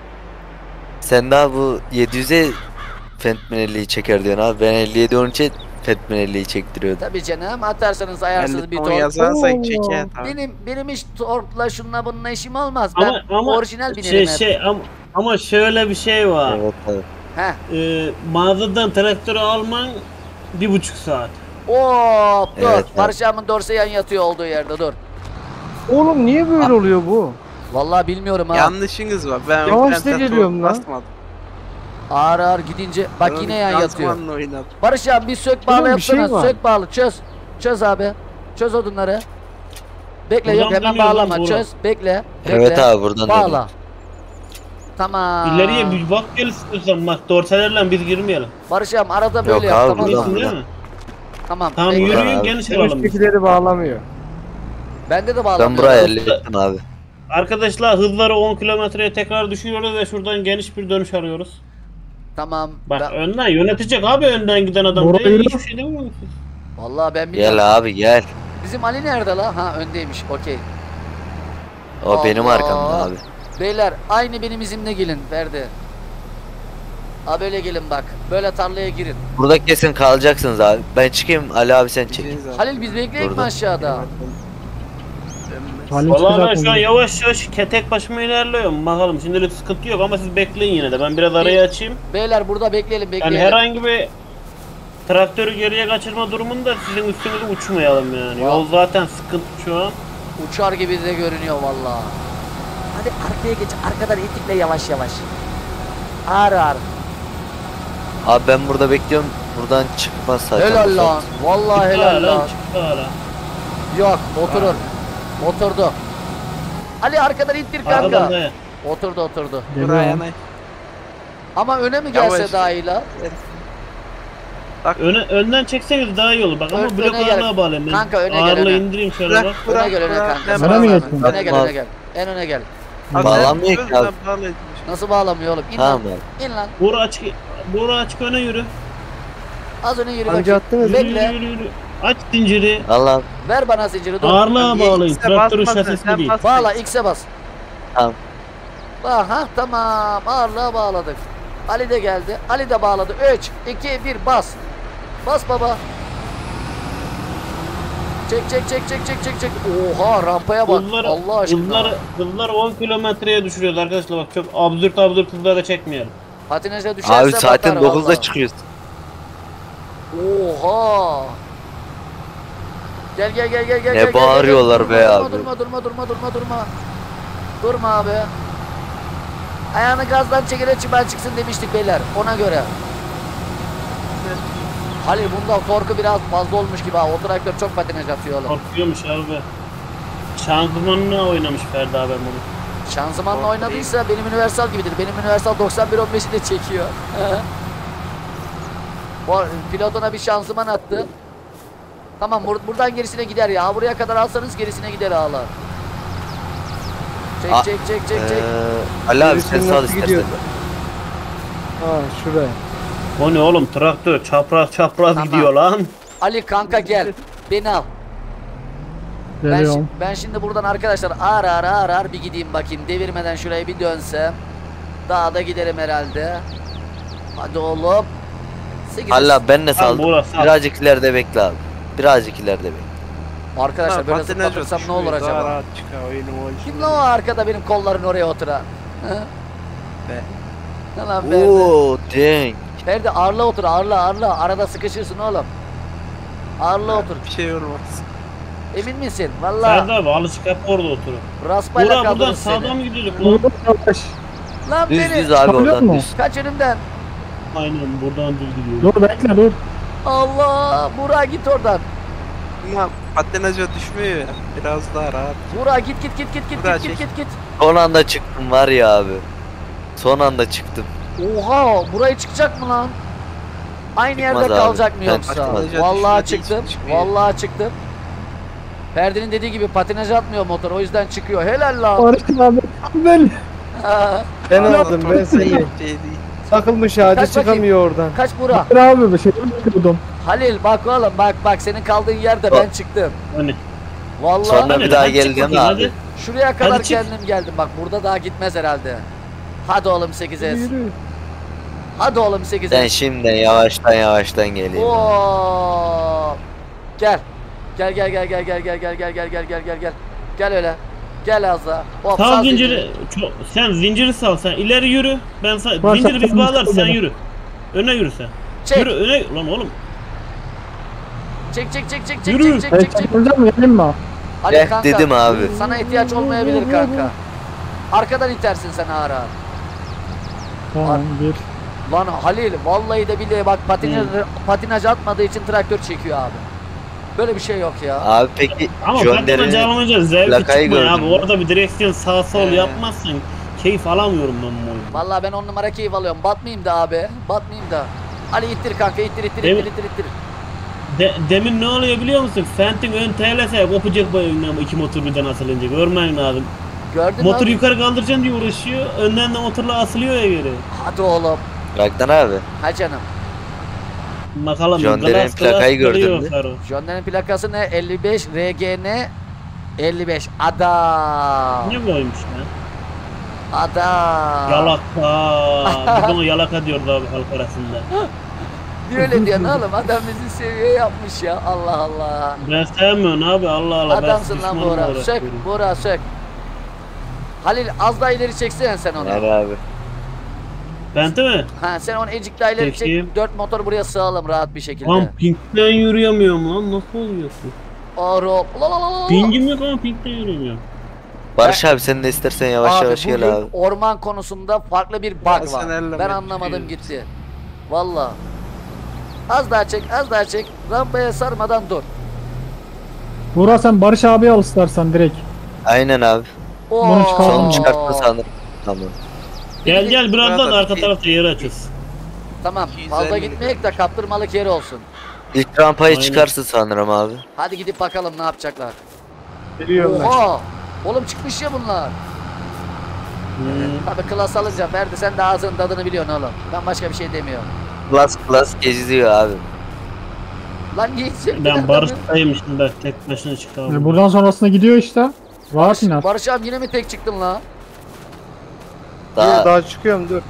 Speaker 3: Sen daha bu 700'e Phantom 50'yi çeker diyorsun abi. Ben 57 onun için Phantom 50'yi çektiriyordu.
Speaker 1: Tabii canım. Atarsanız ayarsız bir
Speaker 6: ton
Speaker 1: tork.
Speaker 6: yazarsak
Speaker 5: Oo.
Speaker 6: çeker. Tamam.
Speaker 1: Benim hiç torkla şunla bununla işim olmaz. Ben
Speaker 2: Ama
Speaker 1: orijinal binerim hep.
Speaker 2: ama şöyle bir şey var.
Speaker 3: Evet abi.
Speaker 1: Heh.
Speaker 2: Mağazadan traktörü alman 1,5 saat.
Speaker 1: Hop dur.
Speaker 3: Evet,
Speaker 1: Barış Yan'ın dorse yan yatıyor olduğu yerde dur.
Speaker 5: Oğlum niye böyle oluyor bu?
Speaker 1: Vallahi bilmiyorum ha.
Speaker 6: Yanlışınız var. Ben
Speaker 5: Yavaş da
Speaker 6: Phantom
Speaker 5: geliyorum lan.
Speaker 6: basmadım.
Speaker 1: Ağır ağır gidince bak yine yan yatıyor.
Speaker 6: Şanzımanla oynadım.
Speaker 1: Barış Yan bir sök bağla
Speaker 5: Oğlum, bir şey
Speaker 1: yapsana.
Speaker 5: var.
Speaker 1: Sök bağlı çöz. Çöz abi. Çöz odunları. Bekle yok
Speaker 2: Buradan
Speaker 1: hemen
Speaker 2: dönüyor lan,
Speaker 1: bağlama.
Speaker 2: buradan.
Speaker 1: Çöz. Bekle.
Speaker 3: Evet
Speaker 1: bekle.
Speaker 3: abi buradan
Speaker 1: Bağla.
Speaker 3: dönüyor.
Speaker 1: Tamam.
Speaker 2: İleriye bir bak gel istiyorsan bak dorselerle biz girmeyelim.
Speaker 1: Barış Yan arada böyle
Speaker 3: Yok
Speaker 1: yap
Speaker 3: abi,
Speaker 1: tamam
Speaker 3: buradan,
Speaker 1: mı?
Speaker 2: Biliyorsun
Speaker 3: buradan.
Speaker 2: değil mi?
Speaker 1: Tamam.
Speaker 2: Tamam
Speaker 1: bekle.
Speaker 2: yürüyün
Speaker 3: abi.
Speaker 2: geniş alalım. biz.
Speaker 5: Üsttekileri bağlamıyor.
Speaker 1: Bende de
Speaker 3: Ben
Speaker 1: bağlamıyor.
Speaker 3: buraya 50 ettim abi.
Speaker 2: Arkadaşlar hızları 10 kilometreye tekrar düşürüyoruz ve şuradan geniş bir dönüş arıyoruz.
Speaker 1: Tamam.
Speaker 2: Bak önden yönetecek abi önden giden adam.
Speaker 5: Burayı
Speaker 2: Değil,
Speaker 5: yürü.
Speaker 2: hiçbir şey demiyor musun?
Speaker 1: Vallahi ben bilmiyorum.
Speaker 3: Gel abi gel.
Speaker 1: Bizim Ali nerede la? Ha öndeymiş. Okey.
Speaker 3: O benim
Speaker 1: Allah.
Speaker 3: arkamda abi.
Speaker 1: Beyler aynı benim izimle gelin Ferdi. Ha böyle gelin bak. Böyle tarlaya girin.
Speaker 3: Burada kesin kalacaksınız abi. Ben çıkayım Ali abi sen çek.
Speaker 6: Gideceğiz abi.
Speaker 1: Halil biz bekleyelim mi
Speaker 3: Burada.
Speaker 1: aşağıda?
Speaker 4: Halil
Speaker 2: Vallahi ben
Speaker 4: çıkacak
Speaker 2: şu an
Speaker 4: mı?
Speaker 2: yavaş yavaş tek başıma ilerliyorum. Bakalım şimdilik sıkıntı yok ama siz bekleyin yine de. Ben biraz arayı açayım.
Speaker 1: Beyler burada bekleyelim
Speaker 2: Yani
Speaker 1: bekleyelim.
Speaker 2: herhangi bir traktörü geriye kaçırma durumunda sizin üstünüze uçmayalım yani. Yol zaten sıkıntı şu an.
Speaker 1: Uçar gibi de görünüyor vallahi. Hadi arkaya geç. Arkadan itikle yavaş yavaş. Ağır ağır.
Speaker 3: Abi ben burada bekliyorum. Buradan çıkmaz zaten.
Speaker 1: Helal lan. Vallahi helal lan.
Speaker 2: Çıktı hala.
Speaker 1: Yok oturur. Oturdu. Ali arkadan ittir
Speaker 2: Arkadan
Speaker 1: kanka.
Speaker 2: da.
Speaker 1: Oturdu.
Speaker 6: Buraya
Speaker 4: Geliyorum.
Speaker 6: ne?
Speaker 1: Ama öne mi gelse
Speaker 6: Yavaş.
Speaker 1: daha iyi la?
Speaker 2: Önden çekseniz daha iyi olur. Bak ama
Speaker 1: Öne
Speaker 2: blok
Speaker 1: gel.
Speaker 2: ağırlığa bağlayayım. Ben
Speaker 1: Kanka, öne gel,
Speaker 2: ağırlığı
Speaker 1: öne.
Speaker 2: indireyim şöyle
Speaker 6: Bırak,
Speaker 2: bak.
Speaker 1: Öne gel öne kanka.
Speaker 6: Ben
Speaker 4: Sana mı
Speaker 1: Öne
Speaker 4: geçtin?
Speaker 1: gel öne gel. En öne gel.
Speaker 3: Bağlanmıyor ki abi.
Speaker 1: Nasıl bağlamıyor oğlum? İn
Speaker 3: Tamam
Speaker 1: lan.
Speaker 3: abi.
Speaker 1: İn lan.
Speaker 2: Buğra açık öne yürü.
Speaker 1: Az öne yürü
Speaker 5: Anca
Speaker 1: bakayım.
Speaker 5: attınız.
Speaker 2: Yürü,
Speaker 1: Bekle.
Speaker 2: yürü. Aç zinciri.
Speaker 3: Allah.
Speaker 1: Ver bana zinciri dur.
Speaker 2: Ağırlığa bağlayın.
Speaker 6: X'e
Speaker 2: Traktörün
Speaker 6: basma sen,
Speaker 2: şasisi
Speaker 6: sen
Speaker 2: değil.
Speaker 6: bas.
Speaker 1: Bağla X'e bas.
Speaker 3: Tamam.
Speaker 1: Bak ha tamam ağırlığa bağladık. Ali de geldi. Ali de bağladı. 3, 2, 1 bas. Bas baba. Çek. Oha rampaya bak. Allah aşkına.
Speaker 2: Hızları 10 kilometreye düşürüyoruz arkadaşlar bak çok absürt hızlara çekmeyelim.
Speaker 1: Patineje düşerse
Speaker 3: Abi zaten
Speaker 1: batar
Speaker 3: 9'da
Speaker 1: vallahi.
Speaker 3: çıkıyoruz.
Speaker 1: Oha. Gel.
Speaker 3: Ne bağırıyorlar be abi.
Speaker 1: Durma. Durma abi. Ayağını gazdan çekile çıban çıksın demiştik beyler. Ona göre. Halil bunda torku biraz fazla olmuş gibi ha. O traktör çok patinaj atıyor oğlum.
Speaker 2: Korkuyormuş abi. Şanzımanla oynamış Ferdi abi bunu.
Speaker 1: Şanzımanla oynadıysa benim Universal gibidir. Benim Universal 91-15'i de çekiyor. Bu pilotuna bir şanzıman attı. Tamam buradan gerisine gider ya. Buraya kadar alsanız gerisine gider ağlar. Çek.
Speaker 3: Ali abi
Speaker 5: Birisi
Speaker 3: sen sağ ol
Speaker 5: nasıl
Speaker 3: istersen.
Speaker 5: gidiyor? Ha şuraya.
Speaker 2: O ne oğlum traktör çapraz
Speaker 1: Tamam.
Speaker 2: gidiyor lan.
Speaker 1: Ali kanka gel. Beni al.
Speaker 4: Geliyorum.
Speaker 1: Ben şimdi buradan arkadaşlar ağır bir gideyim bakayım. Devirmeden şurayı bir dönsem. Daha da giderim herhalde. Hadi oğlum. 8.
Speaker 3: Allah ben de
Speaker 2: Tamam,
Speaker 3: saldım.
Speaker 2: burası.
Speaker 3: Birazcık ileride bekle abi. Birazcık ileride bekle.
Speaker 1: Arkadaşlar böyle
Speaker 6: patinaj
Speaker 1: zıplatırsam ne
Speaker 6: düşmüyor,
Speaker 1: olur
Speaker 6: daha
Speaker 1: acaba?
Speaker 6: rahat çıkar oyunu o
Speaker 1: Kim lan o arkada benim kolların oraya oturan? Hı?
Speaker 6: Ben.
Speaker 1: Ne lan Ferdi?
Speaker 3: Oo dang.
Speaker 1: Ferdi ağırla otur ağırla. Arada sıkışırsın oğlum. Ağırla otur.
Speaker 6: Bir şey olmaz.
Speaker 1: Emin misin? Valla
Speaker 2: Ferdi abi alışık hep orada oturuyor.
Speaker 1: raspayla
Speaker 2: Burak buradan
Speaker 1: kaldırırız
Speaker 2: sağdan
Speaker 1: seni.
Speaker 2: mı gidiyorduk lan?
Speaker 4: Dur yavaş.
Speaker 1: Lan
Speaker 3: Düz
Speaker 1: beni.
Speaker 3: düz abi
Speaker 4: Çıkabiliyor
Speaker 3: oradan
Speaker 4: mu?
Speaker 3: düz.
Speaker 1: Kaç önümden.
Speaker 2: Aynen buradan düz gidiyoruz.
Speaker 4: Dur bekle dur.
Speaker 1: Allah. Burak git oradan.
Speaker 6: Ama patinaja düşmüyor ya. Biraz daha rahat.
Speaker 1: Burak git
Speaker 6: Burak
Speaker 1: git.
Speaker 3: Son anda çıktım var ya abi. Son anda çıktım.
Speaker 1: Oha burayı çıkacak mı lan? Aynı
Speaker 3: Çıkmaz
Speaker 1: yerde
Speaker 3: abi.
Speaker 1: kalacak mı
Speaker 3: Ben
Speaker 1: yoksa?
Speaker 3: çıkmaz.
Speaker 1: Vallahi
Speaker 6: Düşmediği
Speaker 1: çıktım.
Speaker 6: için çıkmıyor.
Speaker 1: Vallahi çıktım. Ferdi'nin dediği gibi patinaj atmıyor motor o yüzden çıkıyor. Helal lan.
Speaker 4: Barış abi. Ben.
Speaker 5: Ben aldım ben seni.
Speaker 6: Şey değil.
Speaker 5: Takılmış ağaca
Speaker 1: Kaç bakayım.
Speaker 5: çıkamıyor oradan.
Speaker 1: Kaç Burak?
Speaker 4: Ben abi bir şey bekliyordum.
Speaker 1: Halil bak oğlum bak senin kaldığın yerde ben çıktım.
Speaker 2: Hani
Speaker 1: Vallahi
Speaker 3: Sonra
Speaker 2: Hadi,
Speaker 3: bir daha
Speaker 2: hadi çık
Speaker 3: geleceğim
Speaker 2: bakayım,
Speaker 3: abi.
Speaker 2: hadi.
Speaker 1: şuraya kadar
Speaker 2: Hadi çık.
Speaker 1: kendim geldim. Bak burada daha gitmez herhalde. Hadi oğlum 8S.
Speaker 5: Yürü.
Speaker 1: Hadi oğlum 8S.
Speaker 3: Ben şimdiden yavaştan geleyim.
Speaker 1: Oo. Gel. Gel. Gel öyle. Gel az daha. Hop,
Speaker 2: Sal
Speaker 1: sal
Speaker 2: zinciri. Sen zinciri sal sen. İleri yürü. Ben
Speaker 4: Bak,
Speaker 2: zinciri biz
Speaker 4: sen-
Speaker 2: bağlar sen
Speaker 4: sen-
Speaker 2: yürü. Öne yürü sen.
Speaker 1: Çek.
Speaker 2: Yürü öne lan oğlum.
Speaker 1: Çek.
Speaker 2: Yürü.
Speaker 4: Ben çekileceğim mi? Gelin mi?
Speaker 1: Ali
Speaker 3: Eh,
Speaker 1: kanka.
Speaker 3: dedim abi.
Speaker 1: Sana ihtiyaç olmayabilir kanka. Arkadan itersin sen ağır ağır.
Speaker 4: Tamam bir.
Speaker 1: Lan Halil vallahi de billahi bak patinaj atmadığı için traktör çekiyor abi. Böyle bir şey yok ya.
Speaker 3: Abi peki
Speaker 2: Ama
Speaker 3: John
Speaker 2: patinaj
Speaker 3: Deere'nin
Speaker 2: alınca zevki
Speaker 3: plakayı
Speaker 2: çıkmıyor abi.
Speaker 3: gördün mü?
Speaker 2: Orada bir direksiyon sağ sol yapmazsan keyif alamıyorum ben bu oyunu.
Speaker 1: Vallahi ben 10 numara keyif alıyorum. Batmayayım da abi. Batmayayım da. Ali ittir kanka ittir.
Speaker 2: Evet. Demin ne oluyor biliyor musun? Fenton ön TLS kopacak bu evinden iki motor birden asılınca. Görmen lazım.
Speaker 1: Gördün mü
Speaker 2: Motoru
Speaker 1: abi?
Speaker 2: yukarı kaldıracaksın diye uğraşıyor. Önden de motorla asılıyor ya geri.
Speaker 1: Hadi oğlum.
Speaker 3: Ragnar abi.
Speaker 1: Ha canım.
Speaker 2: Bakalım.
Speaker 3: John Deere'nin plakayı gördün mü?
Speaker 1: John Deere'nin plakası ne? 55 RGN 55. Adam.
Speaker 2: Ne boymuş lan?
Speaker 1: Adam.
Speaker 2: Yalaka. Biz ona yalaka diyoruz abi halk arasında.
Speaker 1: Niye öyle diyorsun oğlum? Adam bizi seviye yapmış ya. Allah Allah.
Speaker 2: Ben sevmiyorum abi Allah Allah.
Speaker 1: Adamsın
Speaker 2: ben
Speaker 1: lan
Speaker 2: düşmanımla
Speaker 1: Buğra. Sök
Speaker 2: uğraşıyorum.
Speaker 1: Buğra sök. Halil az daha ileri çeksene sen onu.
Speaker 3: Yani abi.
Speaker 2: Bente mi?
Speaker 1: Ha sen onu ecik daha ileri
Speaker 2: Çekeyim.
Speaker 1: çek. 4 motor buraya sığalım rahat bir şekilde.
Speaker 2: Lan pinkten yürüyemiyorum lan. Nasıl oluyorsun?
Speaker 1: Aro. La.
Speaker 2: Pingim yok ama pinkten yürüyemiyorum.
Speaker 3: Barış abi sen de istersen yavaş yavaş
Speaker 1: bugün
Speaker 3: gel abi.
Speaker 1: orman konusunda farklı bir
Speaker 6: Ya
Speaker 1: bug
Speaker 6: sen
Speaker 1: var.
Speaker 6: elleme,
Speaker 1: Ben anlamadım
Speaker 6: gidiyoruz.
Speaker 1: gitti. Valla. Az daha çek. Rampaya sarmadan dur.
Speaker 4: Burak sen Barış abiye al istersen direkt.
Speaker 3: Aynen abi.
Speaker 4: Bunu çıkardım.
Speaker 3: Son çıkarttı sanırım. Tamam.
Speaker 2: Gel birazdan
Speaker 6: Burada
Speaker 2: arka
Speaker 6: bir-
Speaker 2: tarafta yer açız.
Speaker 1: Tamam.
Speaker 6: 250
Speaker 1: Fazla gitmeyek de kaptırmalık yeri olsun.
Speaker 3: İlk rampayı
Speaker 2: Aynen.
Speaker 3: çıkarsın sanırım abi.
Speaker 1: Hadi gidip bakalım ne yapacaklar.
Speaker 5: Biliyorum ben.
Speaker 1: Oha! Oğlum çıkmış ya bunlar.
Speaker 2: Hmm.
Speaker 1: Tabii klas alınca Ferdi sen de ağzının tadını biliyorsun oğlum. Ben başka bir şey demiyorum.
Speaker 3: Klas geziyor abi.
Speaker 1: Lan niye içeceksin?
Speaker 2: Ben Barış'tayım şimdi tek başına çıkalım.
Speaker 4: Buradan sonrasında gidiyor işte. Rahat iner.
Speaker 1: Barış abi yine mi tek çıktın la?
Speaker 5: Daha çıkıyorum dur.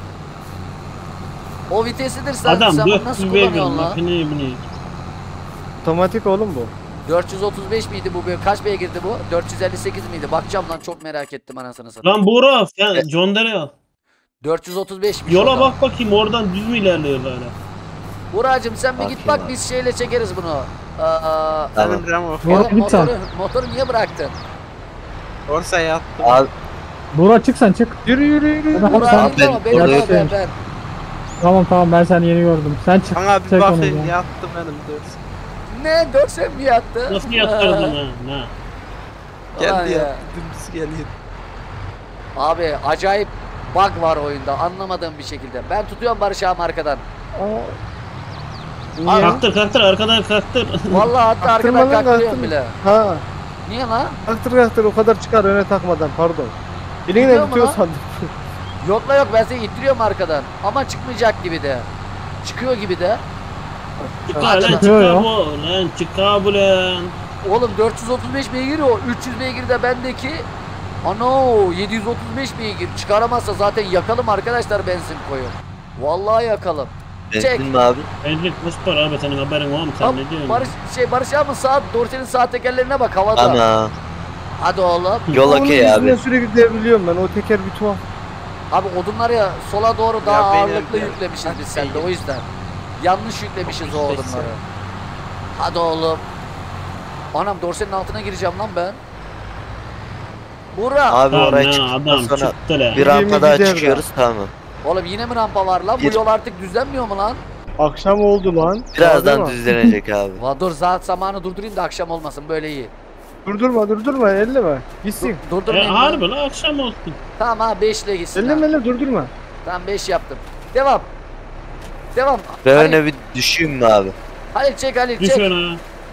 Speaker 1: O vitesidir sen.
Speaker 2: Adam
Speaker 1: Sen bunu nasıl
Speaker 2: 400 beygir
Speaker 1: kullanıyorsun la?
Speaker 2: makineye biniyor.
Speaker 5: Otomatik oğlum bu.
Speaker 1: 435 miydi bu? Kaç beygirdi bu? 458 miydi? Bakacağım lan çok merak ettim anasını satayım.
Speaker 2: Lan Buğra sen John Deere al.
Speaker 1: 435 'miş
Speaker 2: Yola
Speaker 1: o da.
Speaker 2: bak bakayım oradan düz mü ilerliyor hala?
Speaker 1: Buracım sen bir git
Speaker 3: Bakayım
Speaker 1: bak
Speaker 3: abi.
Speaker 1: biz şeyle çekeriz bunu. Aa,
Speaker 3: Tamam.
Speaker 6: Benim Ramo.
Speaker 4: Burak
Speaker 1: oğlum,
Speaker 4: git sen.
Speaker 1: motoru niye bıraktın?
Speaker 6: Orsa yattım.
Speaker 3: Abi
Speaker 4: Burak çık sen çık.
Speaker 5: Yürü.
Speaker 4: Hadi
Speaker 1: Burak
Speaker 4: sen.
Speaker 1: değil ama benim
Speaker 3: oraya
Speaker 1: o ben.
Speaker 4: Tamam ben seni yeni gördüm. Sen çık.
Speaker 6: Bana bir
Speaker 4: Çek onu
Speaker 6: bakayım
Speaker 4: ya.
Speaker 6: yattım benim dur.
Speaker 1: Ne 4 mi yattı?
Speaker 2: Nasıl yatırdın ha? Ne?
Speaker 1: Ulan
Speaker 6: Geldi
Speaker 1: ya.
Speaker 6: yattı dümdüz geliyor.
Speaker 1: Abi acayip bug var oyunda anlamadığım bir şekilde. Ben tutuyorum Barış abi arkadan.
Speaker 5: Niye?
Speaker 2: Kalktır arkadan kalktır.
Speaker 1: Vallahi hatta
Speaker 5: Aktırma
Speaker 1: arkadan
Speaker 5: lan,
Speaker 1: kalkıyorum
Speaker 5: aktırma.
Speaker 1: bile.
Speaker 5: Ha.
Speaker 1: Niye lan?
Speaker 5: Kalktır o kadar çıkar öne takmadan pardon.
Speaker 1: Gidiyor
Speaker 5: Elinle
Speaker 1: mu
Speaker 5: tutuyor
Speaker 1: lan?
Speaker 5: sandım.
Speaker 1: Yok la yok ben seni ittiriyorum arkadan. Ama çıkmayacak gibi de. Çıkıyor gibi de.
Speaker 2: Çıkar lan
Speaker 4: Çıkıyor ya.
Speaker 2: çıkar bu lan çıkar bu lan.
Speaker 1: Oğlum 435 beygir o. 300 beygir de bendeki. Ano 735 beygir. Çıkaramazsa zaten yakalım arkadaşlar benzin koyu. Vallahi yakalım. Çek.
Speaker 3: Benzin mi abi?
Speaker 2: Bence kaç para abi senin haberin var mı sen ne diyorsun?
Speaker 1: Barış abi saat Dorsen'in saat tekerlerine bak havada.
Speaker 3: Ana.
Speaker 1: Hadi oğlum.
Speaker 3: Yol
Speaker 5: Onun
Speaker 3: okey
Speaker 5: yüzünden
Speaker 3: abi.
Speaker 5: sürekli devriliyorum ben. O teker bir tuhaf.
Speaker 1: Abi odunlar ya sola doğru daha
Speaker 6: Ya benim
Speaker 1: ağırlıklı
Speaker 6: ya.
Speaker 1: yüklemişiz biz
Speaker 6: Bak
Speaker 1: sende
Speaker 6: benim.
Speaker 1: o yüzden. Yanlış yüklemişiz o
Speaker 6: Çok
Speaker 1: odunları.
Speaker 6: güzel.
Speaker 1: Hadi oğlum. Anam dorsenin altına gireceğim lan ben. Bura.
Speaker 3: Abi
Speaker 2: Tamam
Speaker 3: oraya
Speaker 2: ya,
Speaker 3: çıktıktan
Speaker 2: adam
Speaker 3: sonra
Speaker 2: çıktı lan.
Speaker 3: bir rampa daha
Speaker 5: gider
Speaker 3: çıkıyoruz tamam.
Speaker 1: Oğlum yine mi rampa var lan? Bu
Speaker 3: Bir-
Speaker 1: yol artık düzlenmiyor mu lan?
Speaker 5: Akşam oldu lan.
Speaker 3: Birazdan
Speaker 5: Bağırma.
Speaker 3: düzlenecek abi.
Speaker 1: Dur saat zamanı durdurayım da akşam olmasın böyle iyi.
Speaker 5: Durdurma elleme. Gitsin.
Speaker 1: Durdurmayayım mı?
Speaker 2: Harbi lan akşam olsun.
Speaker 1: Tamam ha 5 ile gitsin. ha.
Speaker 5: Elleme durdurma.
Speaker 1: Tamam 5 yaptım. Devam. Devam.
Speaker 3: Ben
Speaker 1: Halil,
Speaker 3: öne bir düşeyim mi abi?
Speaker 1: Halil çek Halil
Speaker 2: Düş
Speaker 1: çek.
Speaker 2: öne.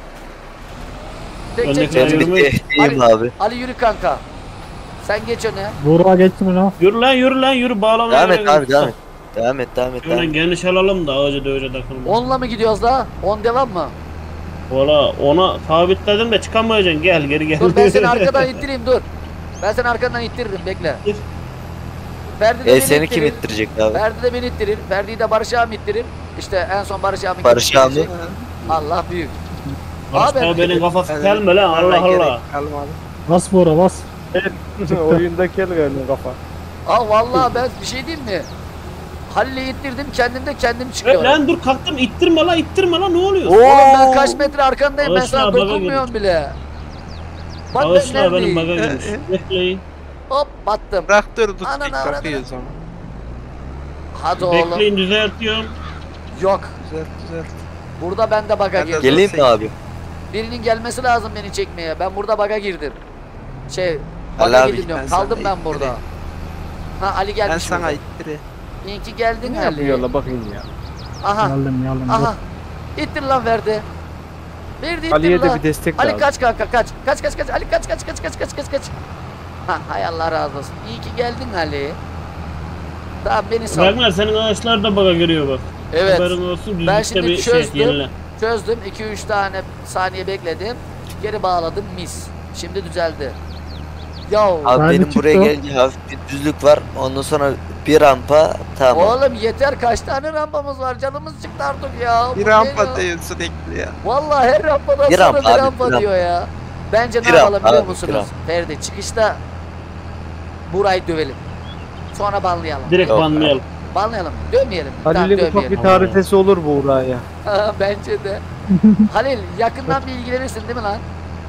Speaker 1: Çek
Speaker 2: Öndeki
Speaker 1: çek
Speaker 3: Ben
Speaker 1: çek.
Speaker 2: Yürüme.
Speaker 3: bir ehliyim abi.
Speaker 1: Ali yürü kanka. Sen geç öne.
Speaker 4: Buğra geçti mi lan?
Speaker 2: Yürü lan yürü bağlama.
Speaker 3: Devam et abi devam et. Devam et devam et.
Speaker 2: Şöyle
Speaker 3: Devam et.
Speaker 2: geniş alalım da ağaca dövece takılma.
Speaker 1: 10'la mı gidiyoruz da? 10 devam mı?
Speaker 2: Valla ona sabitledim de çıkamayacaksın gel geri.
Speaker 1: Dur ben seni arkadan ittireyim dur. Ben seni arkadan ittiririm bekle.
Speaker 2: Gir.
Speaker 1: Ferdi de beni
Speaker 3: Seni kim
Speaker 1: ittirir.
Speaker 3: ittirecek abi?
Speaker 1: Ferdi de beni ittirir. Ferdi'yi de Barış abi ittirir. İşte en son Barış abi
Speaker 3: Barış abi.
Speaker 1: ittirecek. Allah büyük.
Speaker 2: Barış
Speaker 1: Abi-
Speaker 2: abi benim kafası
Speaker 6: Yani
Speaker 2: kelme lan Allah
Speaker 6: bana gerek
Speaker 2: Allah.
Speaker 6: kalmadı.
Speaker 4: Bas Buğra bas.
Speaker 5: Oyundaki el geldi kafa.
Speaker 1: Aa vallahi ben bir şey diyeyim mi? Halil'i ittirdim kendim çıkıyorum.
Speaker 2: Lan dur kalktım ittirme lan ne oluyor?
Speaker 1: Oğlum ben kaç metre arkandayım ben
Speaker 2: Barış'la
Speaker 1: sana
Speaker 2: baga
Speaker 1: dokunmuyorum bile. Bak ben
Speaker 2: Ağaçla benim
Speaker 1: neredeyim?
Speaker 2: baga girmiş. Bekleyin.
Speaker 1: Hop battım.
Speaker 6: Traktörü
Speaker 1: Ananı
Speaker 6: tuttuk
Speaker 1: avradını.
Speaker 6: bakıyoruz ama.
Speaker 1: Hadi oğlum.
Speaker 2: Bekleyin düzeltiyorum.
Speaker 1: Yok.
Speaker 6: Güzel.
Speaker 1: Burada ben de baga
Speaker 6: Ben de-
Speaker 1: girdim.
Speaker 3: Geleyim mi abi?
Speaker 1: Birinin gelmesi lazım beni çekmeye. Ben burada baga girdim.
Speaker 3: Ali
Speaker 1: Baga
Speaker 3: abi,
Speaker 1: girdim diyorum.
Speaker 6: ben
Speaker 1: Kaldım
Speaker 6: sana
Speaker 1: ben burada.
Speaker 6: ittireyim.
Speaker 1: Ha Ali
Speaker 6: Ben
Speaker 1: gelmiş
Speaker 6: sana
Speaker 1: burada.
Speaker 6: ittireyim.
Speaker 1: İyi ki geldin
Speaker 5: Ne
Speaker 1: Ali.
Speaker 5: yapıyorlar bakayım ya.
Speaker 1: Aha.
Speaker 4: Geldim.
Speaker 1: Aha. İttir lan verdi. Verdi ittir
Speaker 5: Ali'ye de
Speaker 1: lan.
Speaker 5: bir destek
Speaker 1: Ali
Speaker 5: lazım.
Speaker 1: kaç kanka kaç. Kaç. Ali kaç. Ha hay Allah razı olsun. İyi ki geldin Ali. Tamam beni sal.
Speaker 2: Ragnar senin ağaçlar da baga giriyor bak.
Speaker 1: Evet.
Speaker 2: Haberin olsun
Speaker 1: Ben
Speaker 2: düzlükte
Speaker 1: şimdi
Speaker 2: bir şey
Speaker 1: çözdüm.
Speaker 2: yenile.
Speaker 1: Çözdüm. 2-3 tane saniye bekledim. Geri bağladım mis. Şimdi düzeldi. Yahu.
Speaker 3: Abi
Speaker 4: Nerede
Speaker 3: benim
Speaker 4: çıktı
Speaker 3: buraya
Speaker 4: o?
Speaker 3: gelince hafif bir düzlük var. Ondan sonra bir rampa tamam.
Speaker 1: Oğlum yeter kaç tane rampamız var canımız çıktı artık ya.
Speaker 6: Bir
Speaker 1: Bu
Speaker 6: rampa
Speaker 1: ne ya?
Speaker 6: diyor sürekli ya.
Speaker 1: Vallahi her rampadan
Speaker 3: Bir
Speaker 1: sonra
Speaker 3: rampa
Speaker 1: bir
Speaker 3: abi,
Speaker 1: rampa
Speaker 3: bir rampa.
Speaker 1: diyor ya. Bence ne
Speaker 3: Bir
Speaker 1: yapalım
Speaker 3: rampa
Speaker 1: biliyor
Speaker 3: abi, bir
Speaker 1: musunuz?
Speaker 3: rampa.
Speaker 1: Ferdi çıkışta burayı dövelim. Sonra banlayalım.
Speaker 2: Direkt
Speaker 3: Yok
Speaker 2: banlayalım.
Speaker 1: Banlayalım. Dövmeyelim. Tamam
Speaker 5: Halil'in ufak
Speaker 1: dövmeyelim.
Speaker 5: bir tarifesi olur bu Uğra'ya.
Speaker 1: Bence de. Halil yakından bir ilgilenirsin değil mi lan?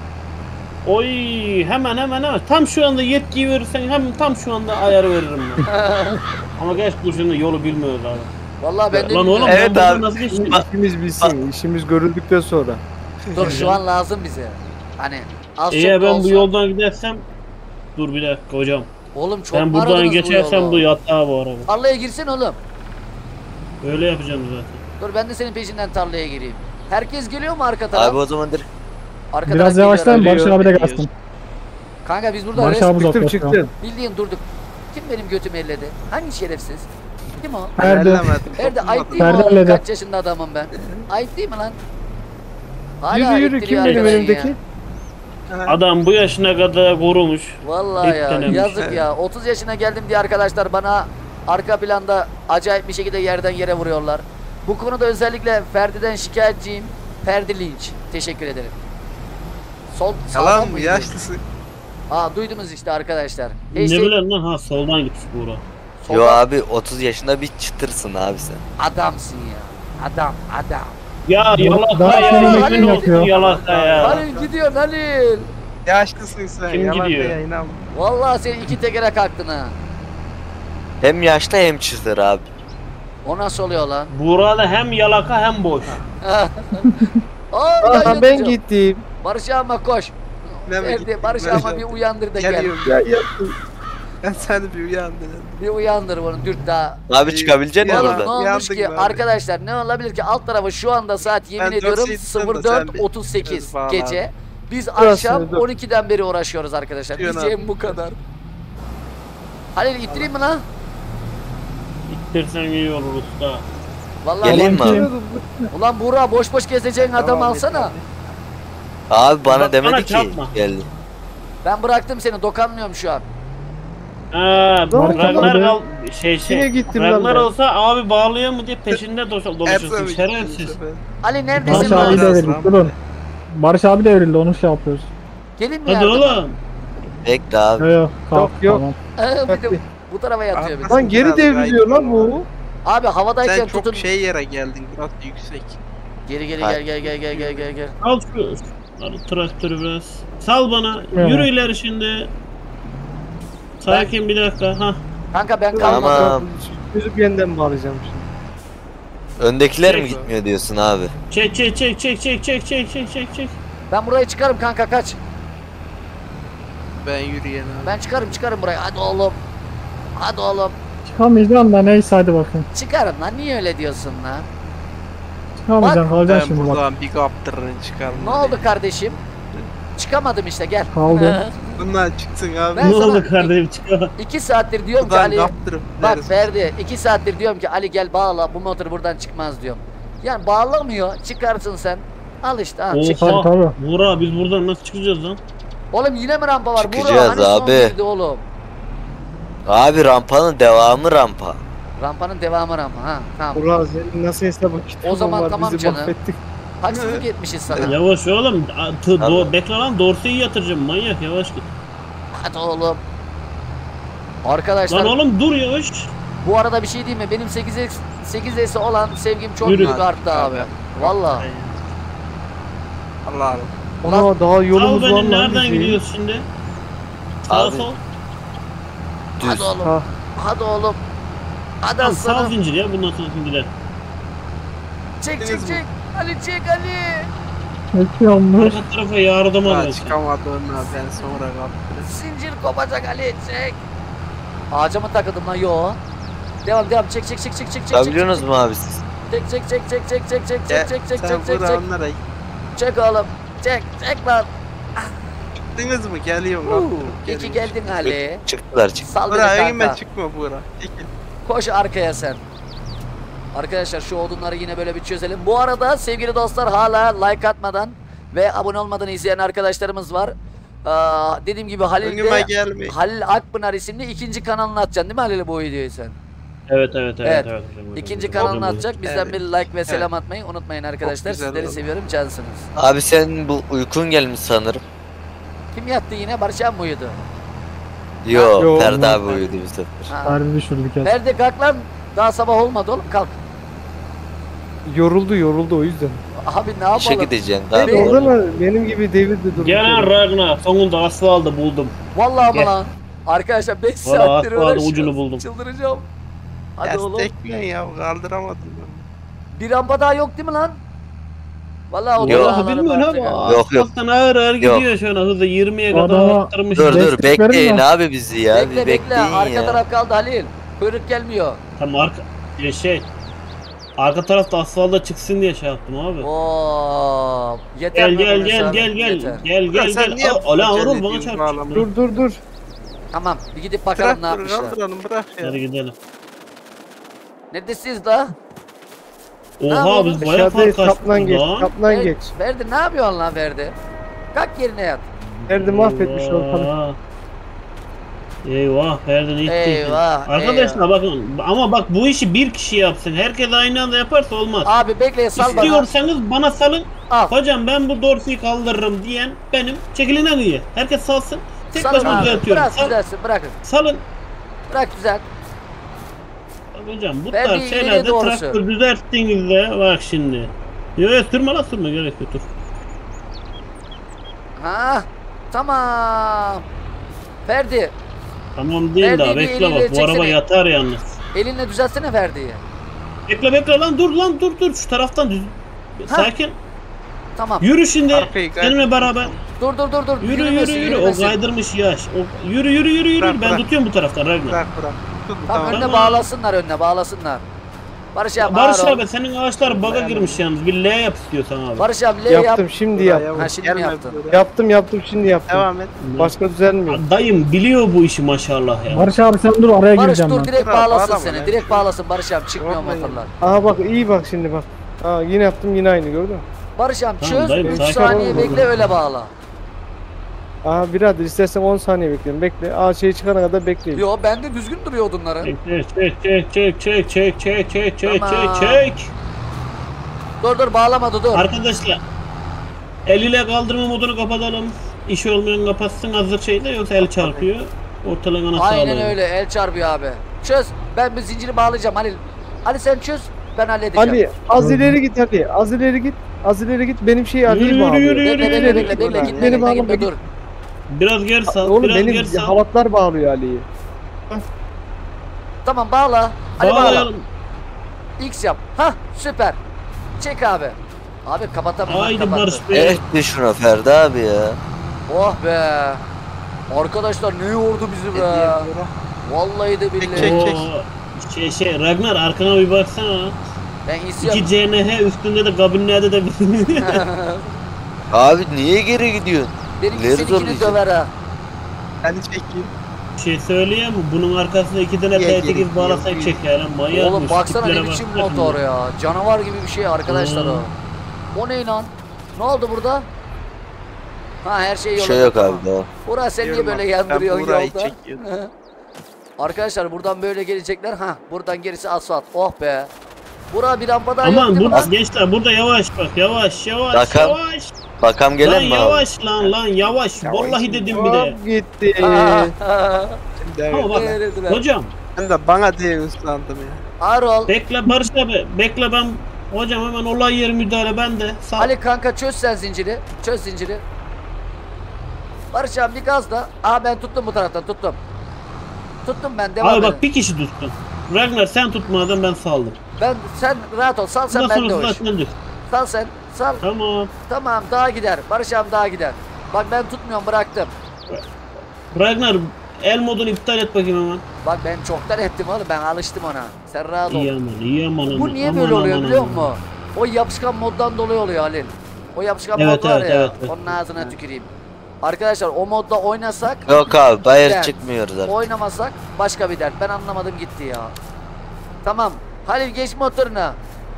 Speaker 2: Oy hemen. Tam şu anda yetkiyi verirsen tam şu anda ayarı veririm ben. Ama geç bu şimdi yolu bilmiyoruz abi.
Speaker 1: Vallahi ben de
Speaker 2: Lan
Speaker 1: bilmiyorum.
Speaker 2: oğlum
Speaker 3: Evet
Speaker 2: ben buradan
Speaker 3: abi.
Speaker 2: nasıl geçtim?
Speaker 5: İşimiz bilsin. İşimiz görüldükten sonra.
Speaker 1: Dur şu an lazım bize. Hani az çok
Speaker 2: Eğer
Speaker 1: da
Speaker 2: ben
Speaker 1: olsa.
Speaker 2: bu yoldan gidersem dur bir dakika hocam.
Speaker 1: Oğlum çok
Speaker 2: Ben
Speaker 1: mu
Speaker 2: buradan
Speaker 1: aradınız
Speaker 2: geçersem
Speaker 1: yolu?
Speaker 2: bu yatağı bu araba.
Speaker 1: Tarlaya girsin oğlum.
Speaker 2: Öyle yapacağım zaten.
Speaker 1: Dur ben de senin peşinden tarlaya gireyim. Herkes geliyor mu arka taraf?
Speaker 3: Abi o zaman direkt
Speaker 1: Arka
Speaker 4: Biraz
Speaker 1: taraf
Speaker 4: yavaşlayın
Speaker 1: geliyor.
Speaker 4: Barış abi de
Speaker 6: Geliyoruz.
Speaker 4: gelsin.
Speaker 1: Kanka biz burada
Speaker 4: Barış
Speaker 1: res-
Speaker 4: abi
Speaker 5: Çıktım
Speaker 4: uzaklaştı.
Speaker 5: çıktım.
Speaker 1: bildiğin durduk. Kim benim götümü elledi? Hangi şerefsiz? Kim o?
Speaker 4: Ferdi.
Speaker 6: Ellemedim,
Speaker 1: Ferdi ayıp
Speaker 6: dokunmadım.
Speaker 1: değil mi
Speaker 4: Ferdi
Speaker 1: oğlum?
Speaker 4: halleder.
Speaker 1: Kaç yaşında adamım ben? Ayıp değil mi lan?
Speaker 5: Yürü
Speaker 1: ittiriyor
Speaker 5: kim benim
Speaker 1: arkadan
Speaker 5: önümdeki?
Speaker 1: ya.
Speaker 2: Adam bu yaşına kadar korumuş.
Speaker 1: Vallahi ya
Speaker 2: İtlenemiş.
Speaker 1: yazık ya. 30 yaşına geldim diye arkadaşlar bana arka planda acayip bir şekilde yerden yere vuruyorlar. Bu konuda özellikle Ferdi'den şikayetçiyim. Ferdi linç. Teşekkür ederim. Sağdan
Speaker 6: Yalan mı
Speaker 1: mı
Speaker 6: yaşlısı?
Speaker 1: Aa duydunuz işte arkadaşlar.
Speaker 2: Ne bileyim lan ha soldan gitmiş Buğra.
Speaker 3: yo abi 30 yaşında bir çıtırsın abi sen.
Speaker 1: Adamsın ya. Adam.
Speaker 2: Ya yalaka
Speaker 4: Daha
Speaker 2: ya.
Speaker 4: senin
Speaker 2: Yemin
Speaker 4: için
Speaker 2: olsun
Speaker 4: yapıyor.
Speaker 2: yalaka ya.
Speaker 1: Halil gidiyor Halil.
Speaker 6: Yaşlısın sen.
Speaker 2: Kim
Speaker 6: yalan
Speaker 2: gidiyor?
Speaker 6: diye inanma.
Speaker 1: Vallahi sen iki tekere kalktın ha.
Speaker 3: Hem yaşlı hem çıtır abi.
Speaker 1: O nasıl oluyor lan?
Speaker 2: Buğra da hem yalaka hem boş.
Speaker 5: Aha ben gittim.
Speaker 1: Barış Ağam'a koş.
Speaker 6: Ne mi
Speaker 1: Ferdi
Speaker 6: gittin?
Speaker 1: Barış
Speaker 6: Ben
Speaker 1: Ağam'a
Speaker 6: de-
Speaker 1: bir uyandır da gel.
Speaker 6: Geliyorum.
Speaker 5: Ya
Speaker 6: Ben seni bir uyandırdım.
Speaker 1: Bir uyandır bunu dürt daha.
Speaker 3: Abi çıkabilecek misin
Speaker 6: Yalan.
Speaker 1: Valla ne
Speaker 3: oradan?
Speaker 1: olmuş
Speaker 6: Uyandık
Speaker 1: ki
Speaker 6: abi.
Speaker 1: arkadaşlar ne olabilir ki alt tarafı şu anda saat yemin
Speaker 6: Ben
Speaker 1: ediyorum
Speaker 6: 4.80'de sen bir-
Speaker 1: 04.38
Speaker 6: Biraz bağlı
Speaker 1: gece. Biz
Speaker 5: Burası
Speaker 1: akşam
Speaker 5: dur.
Speaker 1: 12'den beri uğraşıyoruz arkadaşlar.
Speaker 6: Diyorsun
Speaker 1: Diyeceğim bu kadar. Halil ittireyim mi lan?
Speaker 2: İttirsen iyi olur usta.
Speaker 1: Vallahi
Speaker 3: Geleyim mi
Speaker 1: bak-
Speaker 3: abi?
Speaker 1: Ulan Buğra boş boş gezeceğin adam
Speaker 6: Tamam,
Speaker 1: alsana.
Speaker 6: yeter.
Speaker 3: Abi bana
Speaker 2: Bak,
Speaker 3: demedi
Speaker 2: bana
Speaker 3: ki
Speaker 2: çarpma.
Speaker 3: geldi.
Speaker 1: Ben bıraktım seni, dokanmıyorum şu an.
Speaker 5: Tamam,
Speaker 2: Ragnar
Speaker 4: tamam.
Speaker 2: şey.
Speaker 5: gittim lan
Speaker 2: Ragnar
Speaker 5: ben.
Speaker 2: olsa abi bağlıyor mu diye peşinde dolaşıyorsun.
Speaker 6: Ersoy
Speaker 2: Şerefsiz.
Speaker 1: Ali
Speaker 4: Barış
Speaker 1: neredesin
Speaker 6: Tamam,
Speaker 4: abi
Speaker 1: lan?
Speaker 6: abi.
Speaker 4: devrildi. Durun. Barış abi devrildi, onu şey yapıyoruz.
Speaker 1: Gelin mi
Speaker 2: Hadi
Speaker 1: yardıma?
Speaker 2: oğlum.
Speaker 3: Bekle abi.
Speaker 4: Yok yok.
Speaker 5: Yok.
Speaker 4: Tamam.
Speaker 1: Bir de bu tarafa yatıyor bir de.
Speaker 5: Lan geri devriliyor lan bu.
Speaker 1: Abi havadayken
Speaker 6: Sen
Speaker 1: tutun.
Speaker 6: çok şey yere geldin. Biraz yüksek.
Speaker 1: Geri gel
Speaker 3: Hayır.
Speaker 1: gel.
Speaker 2: Al şu traktörü biraz. Sal bana.
Speaker 4: Evet.
Speaker 2: Yürü ileri şimdi. Sakin bir dakika. Ha.
Speaker 1: Kanka ben
Speaker 3: Tamam.
Speaker 1: kalmadım.
Speaker 5: Yüzüp yeniden bağlayacağım şimdi.
Speaker 3: Öndekiler mi
Speaker 2: Çek.
Speaker 3: gitmiyor diyorsun abi?
Speaker 2: Çek.
Speaker 1: Ben buraya çıkarım kanka, kaç.
Speaker 6: Ben yürüyen abi.
Speaker 1: Ben çıkarım buraya. Hadi oğlum. Hadi oğlum.
Speaker 4: Çıkamayacağım da neyse, hadi bakın.
Speaker 1: Çıkarım lan, niye öyle diyorsun lan?
Speaker 4: Çıkamayacağım, kalacaksın
Speaker 6: Ben
Speaker 4: şimdi bak.
Speaker 6: buradan bir kaptırırın çıkarım.
Speaker 1: Ne oldu kardeşim? Çıkamadım işte, gel.
Speaker 4: Kaldı.
Speaker 6: Bundan çıksın abi.
Speaker 1: Ben
Speaker 2: Ne
Speaker 1: sana-
Speaker 2: oldu kardeşim çıkar.
Speaker 1: 2 saattir diyorum ki
Speaker 6: Buradan
Speaker 1: Ali.
Speaker 6: kaptırıp
Speaker 1: Bak
Speaker 6: gideriz.
Speaker 1: Ferdi, 2 saattir diyorum ki Ali gel bağla, bu motor buradan çıkmaz diyorum. Yani bağlamıyor, çıkarsın sen. Al işte, ha, çık.
Speaker 4: Tabii, tabii.
Speaker 2: Oha. Buğra biz buradan nasıl çıkacağız lan?
Speaker 1: Oğlum yine mi rampa var?
Speaker 3: Çıkacağız
Speaker 1: Hani son
Speaker 3: abi.
Speaker 1: birdi oğlum.
Speaker 3: Abi rampanın devamı rampa.
Speaker 1: Rampanın devamı rampa, ha tamam.
Speaker 5: Ulan senin nasıl hesaba kitabın
Speaker 1: O zaman
Speaker 5: var,
Speaker 1: tamam
Speaker 5: bizi
Speaker 1: canım.
Speaker 5: mahvettik.
Speaker 1: Haksızlık etmişiz sana.
Speaker 2: Yavaş oğlum.
Speaker 3: Tamam.
Speaker 2: Bekle lan dorseyi yatıracağım manyak yavaş git.
Speaker 1: Hadi oğlum. Arkadaşlar
Speaker 2: Lan oğlum dur yavaş.
Speaker 1: bu arada bir şey diyeyim mi? Benim 8S'i olan sevgim çok
Speaker 2: Yürü.
Speaker 1: büyük arttı abi. Valla.
Speaker 6: Allah'ım.
Speaker 5: Ona daha
Speaker 2: Al
Speaker 5: yolumuz var
Speaker 2: beni
Speaker 5: lan
Speaker 2: nereden
Speaker 5: bizim.
Speaker 2: gidiyoruz şimdi? Sağ
Speaker 3: Abi,
Speaker 2: sol.
Speaker 3: Düz.
Speaker 1: Hadi oğlum.
Speaker 5: Ha.
Speaker 1: Hadi oğlum. Hadi
Speaker 2: Tamam sağ
Speaker 1: aslanım.
Speaker 2: zincir ya bundan sonra zincirler.
Speaker 1: Çek
Speaker 6: Deniz mi?
Speaker 1: çek. Ali çek Ali.
Speaker 4: Çekiyormuş.
Speaker 2: Arka tarafa yardım
Speaker 6: Daha
Speaker 2: alıyorsun.
Speaker 6: çıkamadığımda ben sonra kaptırırım.
Speaker 1: Zincir kopacak Ali, çek. Ağaca mı takıldım lan? Yo. Devam çek.
Speaker 3: Çıkabiliyorsunuz mu abi siz?
Speaker 1: Çek.
Speaker 6: Sen buralara
Speaker 1: Çek oğlum. Çek lan.
Speaker 6: gittiniz mi? Geliyorum.
Speaker 1: İyi ki geldin Ali.
Speaker 3: Çıktılar.
Speaker 1: Sal beni
Speaker 6: Bura önüme
Speaker 1: kanka.
Speaker 6: çıkma bura. Çekil.
Speaker 1: Koş arkaya sen. Arkadaşlar şu odunları yine böyle bir çözelim. Bu arada sevgili dostlar, hala like atmadan ve abone olmadan izleyen arkadaşlarımız var. Dediğim gibi
Speaker 6: Önüme gelme.
Speaker 1: Halil Akpınar isimli ikinci kanalını atacaksın değil mi Halil, bu videoyu sen?
Speaker 2: Evet.
Speaker 1: Evet. İkinci kanalını
Speaker 2: Oldu.
Speaker 1: atacak. Bizden
Speaker 6: Evet.
Speaker 1: bir like ve selam atmayı unutmayın arkadaşlar.
Speaker 6: güzel
Speaker 1: Sizleri
Speaker 6: oldu.
Speaker 1: seviyorum, cansınız.
Speaker 3: Abi sen bu uykun gelmiş sanırım.
Speaker 1: Kim yattı yine? Barış abi mi uyudu?
Speaker 3: Yo,
Speaker 5: Yo,
Speaker 3: Ferdi
Speaker 5: ben-
Speaker 3: abi uyudu bir sefer.
Speaker 1: Ha.
Speaker 4: Ferdi düşürdük ya.
Speaker 1: Ferdi kalk lan. Daha sabah olmadı oğlum, kalk.
Speaker 5: Yoruldu o yüzden.
Speaker 1: Abi ne
Speaker 3: İşe
Speaker 1: yapalım?
Speaker 3: gideceksin
Speaker 5: Evet,
Speaker 3: daha.
Speaker 5: orada mı benim gibi devirdi durdu.
Speaker 2: Gelen Ragnar sonunda asfaltı buldum.
Speaker 1: Vallahi
Speaker 2: Gel.
Speaker 1: lan. Arkadaşlar 5
Speaker 2: Vallahi
Speaker 1: saattir
Speaker 2: asfaltın
Speaker 1: uğraşıyoruz.
Speaker 2: ucunu buldum.
Speaker 1: Çıldıracağım. Hadi oğlum.
Speaker 6: Destekleyin ya kaldıramadım ben.
Speaker 1: Bir rampa daha yok değil mi lan? Vallahi o
Speaker 3: Yok.
Speaker 2: Vallahi bilmiyorum ama
Speaker 3: Yok, yok.
Speaker 2: asfalttan ağır gidiyor şöyle hızlı 20'ye kadar
Speaker 4: Adama-
Speaker 2: arttırmış.
Speaker 3: Dur
Speaker 4: Destek
Speaker 3: bekleyin
Speaker 4: verin mi?
Speaker 3: abi bizi ya.
Speaker 1: Bekle
Speaker 3: bir
Speaker 1: bekle.
Speaker 3: bekleyin
Speaker 1: Arka
Speaker 3: ya.
Speaker 1: taraf kaldı Halil. Kuyruk gelmiyor.
Speaker 2: Tamam arka tarafta asfalta çıksın diye şey yaptım abi.
Speaker 1: Oo. Yeter
Speaker 2: Gel
Speaker 1: mi
Speaker 2: gel
Speaker 1: burası
Speaker 2: gel
Speaker 1: abi?
Speaker 2: gel
Speaker 1: Yeter.
Speaker 2: gel
Speaker 6: Sen niye
Speaker 2: Ala
Speaker 6: acele
Speaker 2: oğlum bana
Speaker 6: ediyorsun
Speaker 2: çarptı.
Speaker 6: bağlamayı?
Speaker 5: Dur.
Speaker 1: Tamam. Bir gidip bakalım ne
Speaker 6: Traktörü
Speaker 1: yapmışlar.
Speaker 6: kaldıralım bırak ya.
Speaker 2: Hadi gidelim.
Speaker 1: Neredesiniz la?
Speaker 2: Oha
Speaker 1: yapıyorsun?
Speaker 2: biz bayağı
Speaker 5: Aşağıdayız,
Speaker 2: fark
Speaker 5: kaplan
Speaker 2: açtık
Speaker 5: geç.
Speaker 2: lan.
Speaker 5: Kaplan geç.
Speaker 1: Ferdi ne yapıyorsun lan Ferdi? Kalk yerine yat.
Speaker 5: Ferdi mahvetmiş ortalığı.
Speaker 2: Eyvah. Eyvah Ferdi ne
Speaker 1: Eyvah,
Speaker 2: Arkadaşlar bakın ama bak bu işi bir kişi yapsın. Herkes aynı anda yaparsa olmaz.
Speaker 1: Abi bekle, sal bana.
Speaker 2: İstiyorsanız bana salın.
Speaker 1: Al.
Speaker 2: Hocam ben bu dorsiyi kaldırırım diyen benim. Çekilin hadi diye. Herkes salsın. Tek
Speaker 1: Salın
Speaker 2: başıma
Speaker 1: abi.
Speaker 2: düzeltiyorum.
Speaker 1: Bırak düzelsin, bırakın.
Speaker 2: Salın.
Speaker 1: Bırak güzel.
Speaker 2: Bak hocam bu
Speaker 1: Ferdi,
Speaker 2: tarz
Speaker 1: ileriye
Speaker 2: şeylerde
Speaker 1: doğru
Speaker 2: traktör düzelttiğinizde bak şimdi. Yok sürme lan sürme gerek yok dur.
Speaker 1: Ha, tamam. Ferdi,
Speaker 2: Tamam değil
Speaker 1: Ferdi
Speaker 2: daha
Speaker 1: bir
Speaker 2: bekle
Speaker 1: eliyle
Speaker 2: bak bu araba
Speaker 1: çeksene.
Speaker 2: yatar yalnız.
Speaker 1: elinle düzeltsene Ferdi'yi.
Speaker 2: Bekle lan dur şu taraftan düz.
Speaker 1: Ha.
Speaker 2: Sakin.
Speaker 1: Tamam.
Speaker 2: Yürü şimdi.
Speaker 6: Arkayı kay-
Speaker 2: Benimle beraber.
Speaker 1: Dur.
Speaker 2: Yürü o
Speaker 1: yürümesin.
Speaker 2: kaydırmış yaş. Yürü.
Speaker 6: Bırak,
Speaker 2: Ben
Speaker 6: bırak.
Speaker 2: tutuyorum bu taraftan Ragnar.
Speaker 6: Bırak. Tut,
Speaker 1: Tamam,
Speaker 6: tamam.
Speaker 1: önüne bağlasınlar. Barış abi
Speaker 2: Barış
Speaker 1: bağır
Speaker 2: abi senin ağaçlar baga girmiş yalnız. Bir L yap istiyorsan abi.
Speaker 1: Barış abi L yap.
Speaker 5: Yaptım şimdi
Speaker 6: Buraya
Speaker 5: yap.
Speaker 6: vur.
Speaker 1: Ha, şimdi mi
Speaker 6: Gelme
Speaker 1: yaptın?
Speaker 6: buraya.
Speaker 5: Yaptım şimdi yaptım.
Speaker 6: Devam et.
Speaker 5: Başka düzelmiyor.
Speaker 2: Dayım biliyor bu işi maşallah ya.
Speaker 4: Barış abi sen dur, araya
Speaker 1: Barış
Speaker 4: gireceğim
Speaker 1: dur,
Speaker 4: ben.
Speaker 1: direkt
Speaker 6: Dur,
Speaker 1: bağlasın
Speaker 6: bağlama
Speaker 1: seni.
Speaker 6: ya.
Speaker 1: Direkt bağlasın Barış abi, çıkmıyor
Speaker 6: Korkmayın.
Speaker 1: motorlar.
Speaker 5: Aha bak iyi bak şimdi bak. Aa yine yaptım yine aynı gördün mü?
Speaker 1: Barış abi
Speaker 2: Tamam
Speaker 1: çöz.
Speaker 2: dayım,
Speaker 1: 3
Speaker 2: sakin
Speaker 1: saniye
Speaker 5: ol.
Speaker 1: bekle öyle bağla.
Speaker 5: Aha birader istersen 10 saniye bekleyin. Bekle. Aa şey çıkana kadar bekleyin.
Speaker 1: Yo bende düzgün duruyor odunları.
Speaker 2: Çek.
Speaker 1: Tamam. Dur bağlamadı dur.
Speaker 2: Arkadaşlar el ile kaldırma modunu kapatalım. İşi olmayan kapatsın hazır şeyde yoksa el çarpıyor. Ortalığına
Speaker 1: Aynen
Speaker 2: sağlıyor.
Speaker 1: öyle el çarpıyor abi. Çöz. Ben bir zinciri bağlayacağım Halil. Ali sen çöz. Ben halledeceğim.
Speaker 5: Ali az ileri git Ali. Az ileri git. Az ileri git. Benim şeyi Ali'yi
Speaker 2: Yürü,
Speaker 5: bağlıyor.
Speaker 2: yürü,
Speaker 1: Bekle
Speaker 2: yürü,
Speaker 1: bekle
Speaker 2: yürü.
Speaker 1: bekle gitme
Speaker 5: Beni
Speaker 1: gitme
Speaker 5: bağlama,
Speaker 1: gitme dur.
Speaker 2: Biraz geri sal.
Speaker 5: Oğlum
Speaker 2: Biraz geri
Speaker 5: benim
Speaker 2: sal.
Speaker 5: halatlar bağlıyor Ali'yi.
Speaker 1: Tamam bağla. Ali bağla.
Speaker 2: Bağlayalım.
Speaker 1: X yap. Hah süper. Çek abi. Abi kapatamam.
Speaker 2: Haydi Barış Bey.
Speaker 3: Evet de şuna Ferdi abi ya.
Speaker 1: Oh be. Arkadaşlar ne yordu bizi be. Vallahi de billahi.
Speaker 6: Çek.
Speaker 2: Şey Ragnar arkana bir baksana.
Speaker 1: Ben istiyorum.
Speaker 2: 2 CNH üstünde de kabinlerde de
Speaker 3: Abi niye geri gidiyorsun?
Speaker 1: Benimki
Speaker 3: ileri
Speaker 1: seninkini
Speaker 3: zorlayacak.
Speaker 1: döver ha.
Speaker 6: Ben çekeyim.
Speaker 2: şey söyleyeyim mi? Bunun arkasında 2 tane
Speaker 6: Niye
Speaker 2: T8
Speaker 6: geri
Speaker 2: bağlasak
Speaker 6: gidiyor?
Speaker 2: çeker lan manyak.
Speaker 1: Oğlum baksana ne biçim motor
Speaker 2: ya.
Speaker 1: ya. Canavar gibi bir şey arkadaşlar o. O ne lan? Ne oldu burada? Ha her şey
Speaker 3: Bir
Speaker 1: yolunda.
Speaker 3: şey yok
Speaker 1: tamam.
Speaker 3: abi daha.
Speaker 1: Burak sen niye
Speaker 6: Diyorum
Speaker 1: böyle
Speaker 6: abi,
Speaker 1: yandırıyorsun
Speaker 6: ben burayı
Speaker 1: yolda?
Speaker 6: çekiyorum.
Speaker 1: Arkadaşlar buradan böyle gelecekler. Ha buradan gerisi asfalt. Oh be. Burak bir rampa daha
Speaker 2: Aman
Speaker 1: yok değil mi
Speaker 2: bu
Speaker 1: lan?
Speaker 2: gençler burada yavaş bak yavaş.
Speaker 3: Bakalım.
Speaker 2: Yavaş.
Speaker 3: Bakam
Speaker 2: Lan
Speaker 3: gelen mi abi?
Speaker 2: yavaş lan yavaş. Vallahi dedim bir de.
Speaker 5: Hop gitti.
Speaker 6: Şimdi
Speaker 2: Ama bak
Speaker 1: Neredeler?
Speaker 2: hocam
Speaker 6: ben de bana diye ıslandım ya.
Speaker 1: Arol.
Speaker 2: bekle Barış abi bekle ben hocam hemen olay yeri müdahale ben de sağ
Speaker 1: Ali kanka çöz sen zinciri. Çöz zinciri. Barış abi bir gaz da. Aha ben tuttum bu taraftan tuttum. Tuttum ben devam
Speaker 2: Abi
Speaker 1: edin.
Speaker 2: bak bir kişi tuttun. Ragnar sen tutmadın ben saldım.
Speaker 1: Sen rahat ol. Sal sen
Speaker 2: Bundan
Speaker 1: bende o
Speaker 2: sonra
Speaker 1: iş.
Speaker 2: zaten düz.
Speaker 1: Sal sen. Sal.
Speaker 2: Tamam.
Speaker 1: Tamam daha gider. Barış abi daha gider. Bak ben tutmuyorum bıraktım.
Speaker 2: Ragnar el modunu iptal et bakayım hemen.
Speaker 1: Bak ben çoktan ettim oğlum ben alıştım ona. Sen rahat ol.
Speaker 2: İyi aman.
Speaker 1: Bu niye
Speaker 2: aman,
Speaker 1: böyle oluyor
Speaker 2: aman,
Speaker 1: biliyor
Speaker 2: aman.
Speaker 1: musun? O yapışkan moddan dolayı oluyor Halil. O yapışkan
Speaker 2: Evet,
Speaker 1: mod var
Speaker 2: evet,
Speaker 1: ya.
Speaker 2: evet, evet.
Speaker 1: Onun ağzına tüküreyim. Arkadaşlar o modda oynasak
Speaker 3: Yok abi bayır
Speaker 1: dert.
Speaker 3: çıkmıyoruz artık.
Speaker 1: Oynamasak başka bir dert. Ben anlamadım gitti ya. Tamam. Halil geç motoruna.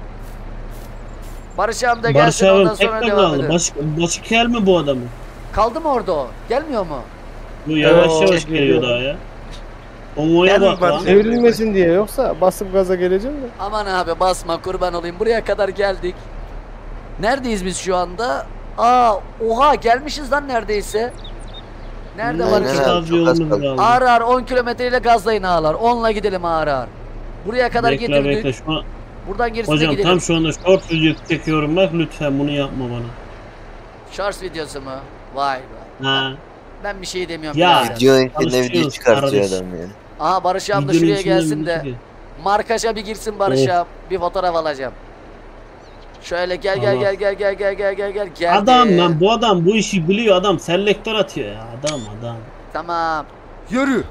Speaker 1: Barış abi da
Speaker 2: Barış
Speaker 1: gelsin ondan
Speaker 2: abim
Speaker 1: sonra
Speaker 2: tekrar
Speaker 1: devam
Speaker 2: kaldı.
Speaker 1: edelim.
Speaker 2: Başı kel mi bu adamın?
Speaker 1: Kaldı mı orada o? Gelmiyor mu?
Speaker 2: Bu yavaş
Speaker 5: Oo,
Speaker 2: yavaş
Speaker 5: geliyor.
Speaker 2: geliyor daha ya. Ongoya
Speaker 6: Gel
Speaker 2: bak
Speaker 6: Barış
Speaker 2: lan.
Speaker 6: abi.
Speaker 5: Devrilmesin diye yoksa basıp gaza geleceğim de.
Speaker 1: Aman abi basma kurban olayım. Buraya kadar geldik. Neredeyiz biz şu anda? Aa oha gelmişiz lan neredeyse. Nerede
Speaker 2: Aynen
Speaker 1: var
Speaker 3: Aynen
Speaker 1: ki?
Speaker 3: abi,
Speaker 2: Az
Speaker 3: çok az
Speaker 2: yolumuz
Speaker 3: kaldı.
Speaker 2: kaldı.
Speaker 1: Ağır ağır 10 kilometreyle gazlayın ağlar. 10'la gidelim ağır ağır. Buraya kadar
Speaker 2: Bekle
Speaker 1: getirdik.
Speaker 2: bekle şu an.
Speaker 1: Buradan gerisine
Speaker 2: Hocam
Speaker 1: gidelim.
Speaker 2: tam şu anda short video çekiyorum bak lütfen bunu yapma bana.
Speaker 1: Shorts videosu mu? Vay be.
Speaker 2: Ha.
Speaker 1: Ben bir şey demiyorum.
Speaker 2: Ya.
Speaker 1: birader.
Speaker 3: Videonun içinde
Speaker 2: Alışıyoruz
Speaker 3: video çıkartıyor
Speaker 2: kardeş.
Speaker 3: adam yani.
Speaker 1: Aha Barış abi da
Speaker 2: Videonun
Speaker 1: şuraya
Speaker 2: içinden
Speaker 1: gelsin
Speaker 2: bir
Speaker 1: de.
Speaker 2: şey.
Speaker 1: Markaja bir girsin Barış
Speaker 2: Oh.
Speaker 1: abi. Bir fotoğraf alacağım. Şöyle gel
Speaker 2: Allah.
Speaker 1: gel.
Speaker 2: Adam lan bu adam bu işi biliyor adam selektör atıyor ya adam.
Speaker 1: Tamam. Yürü.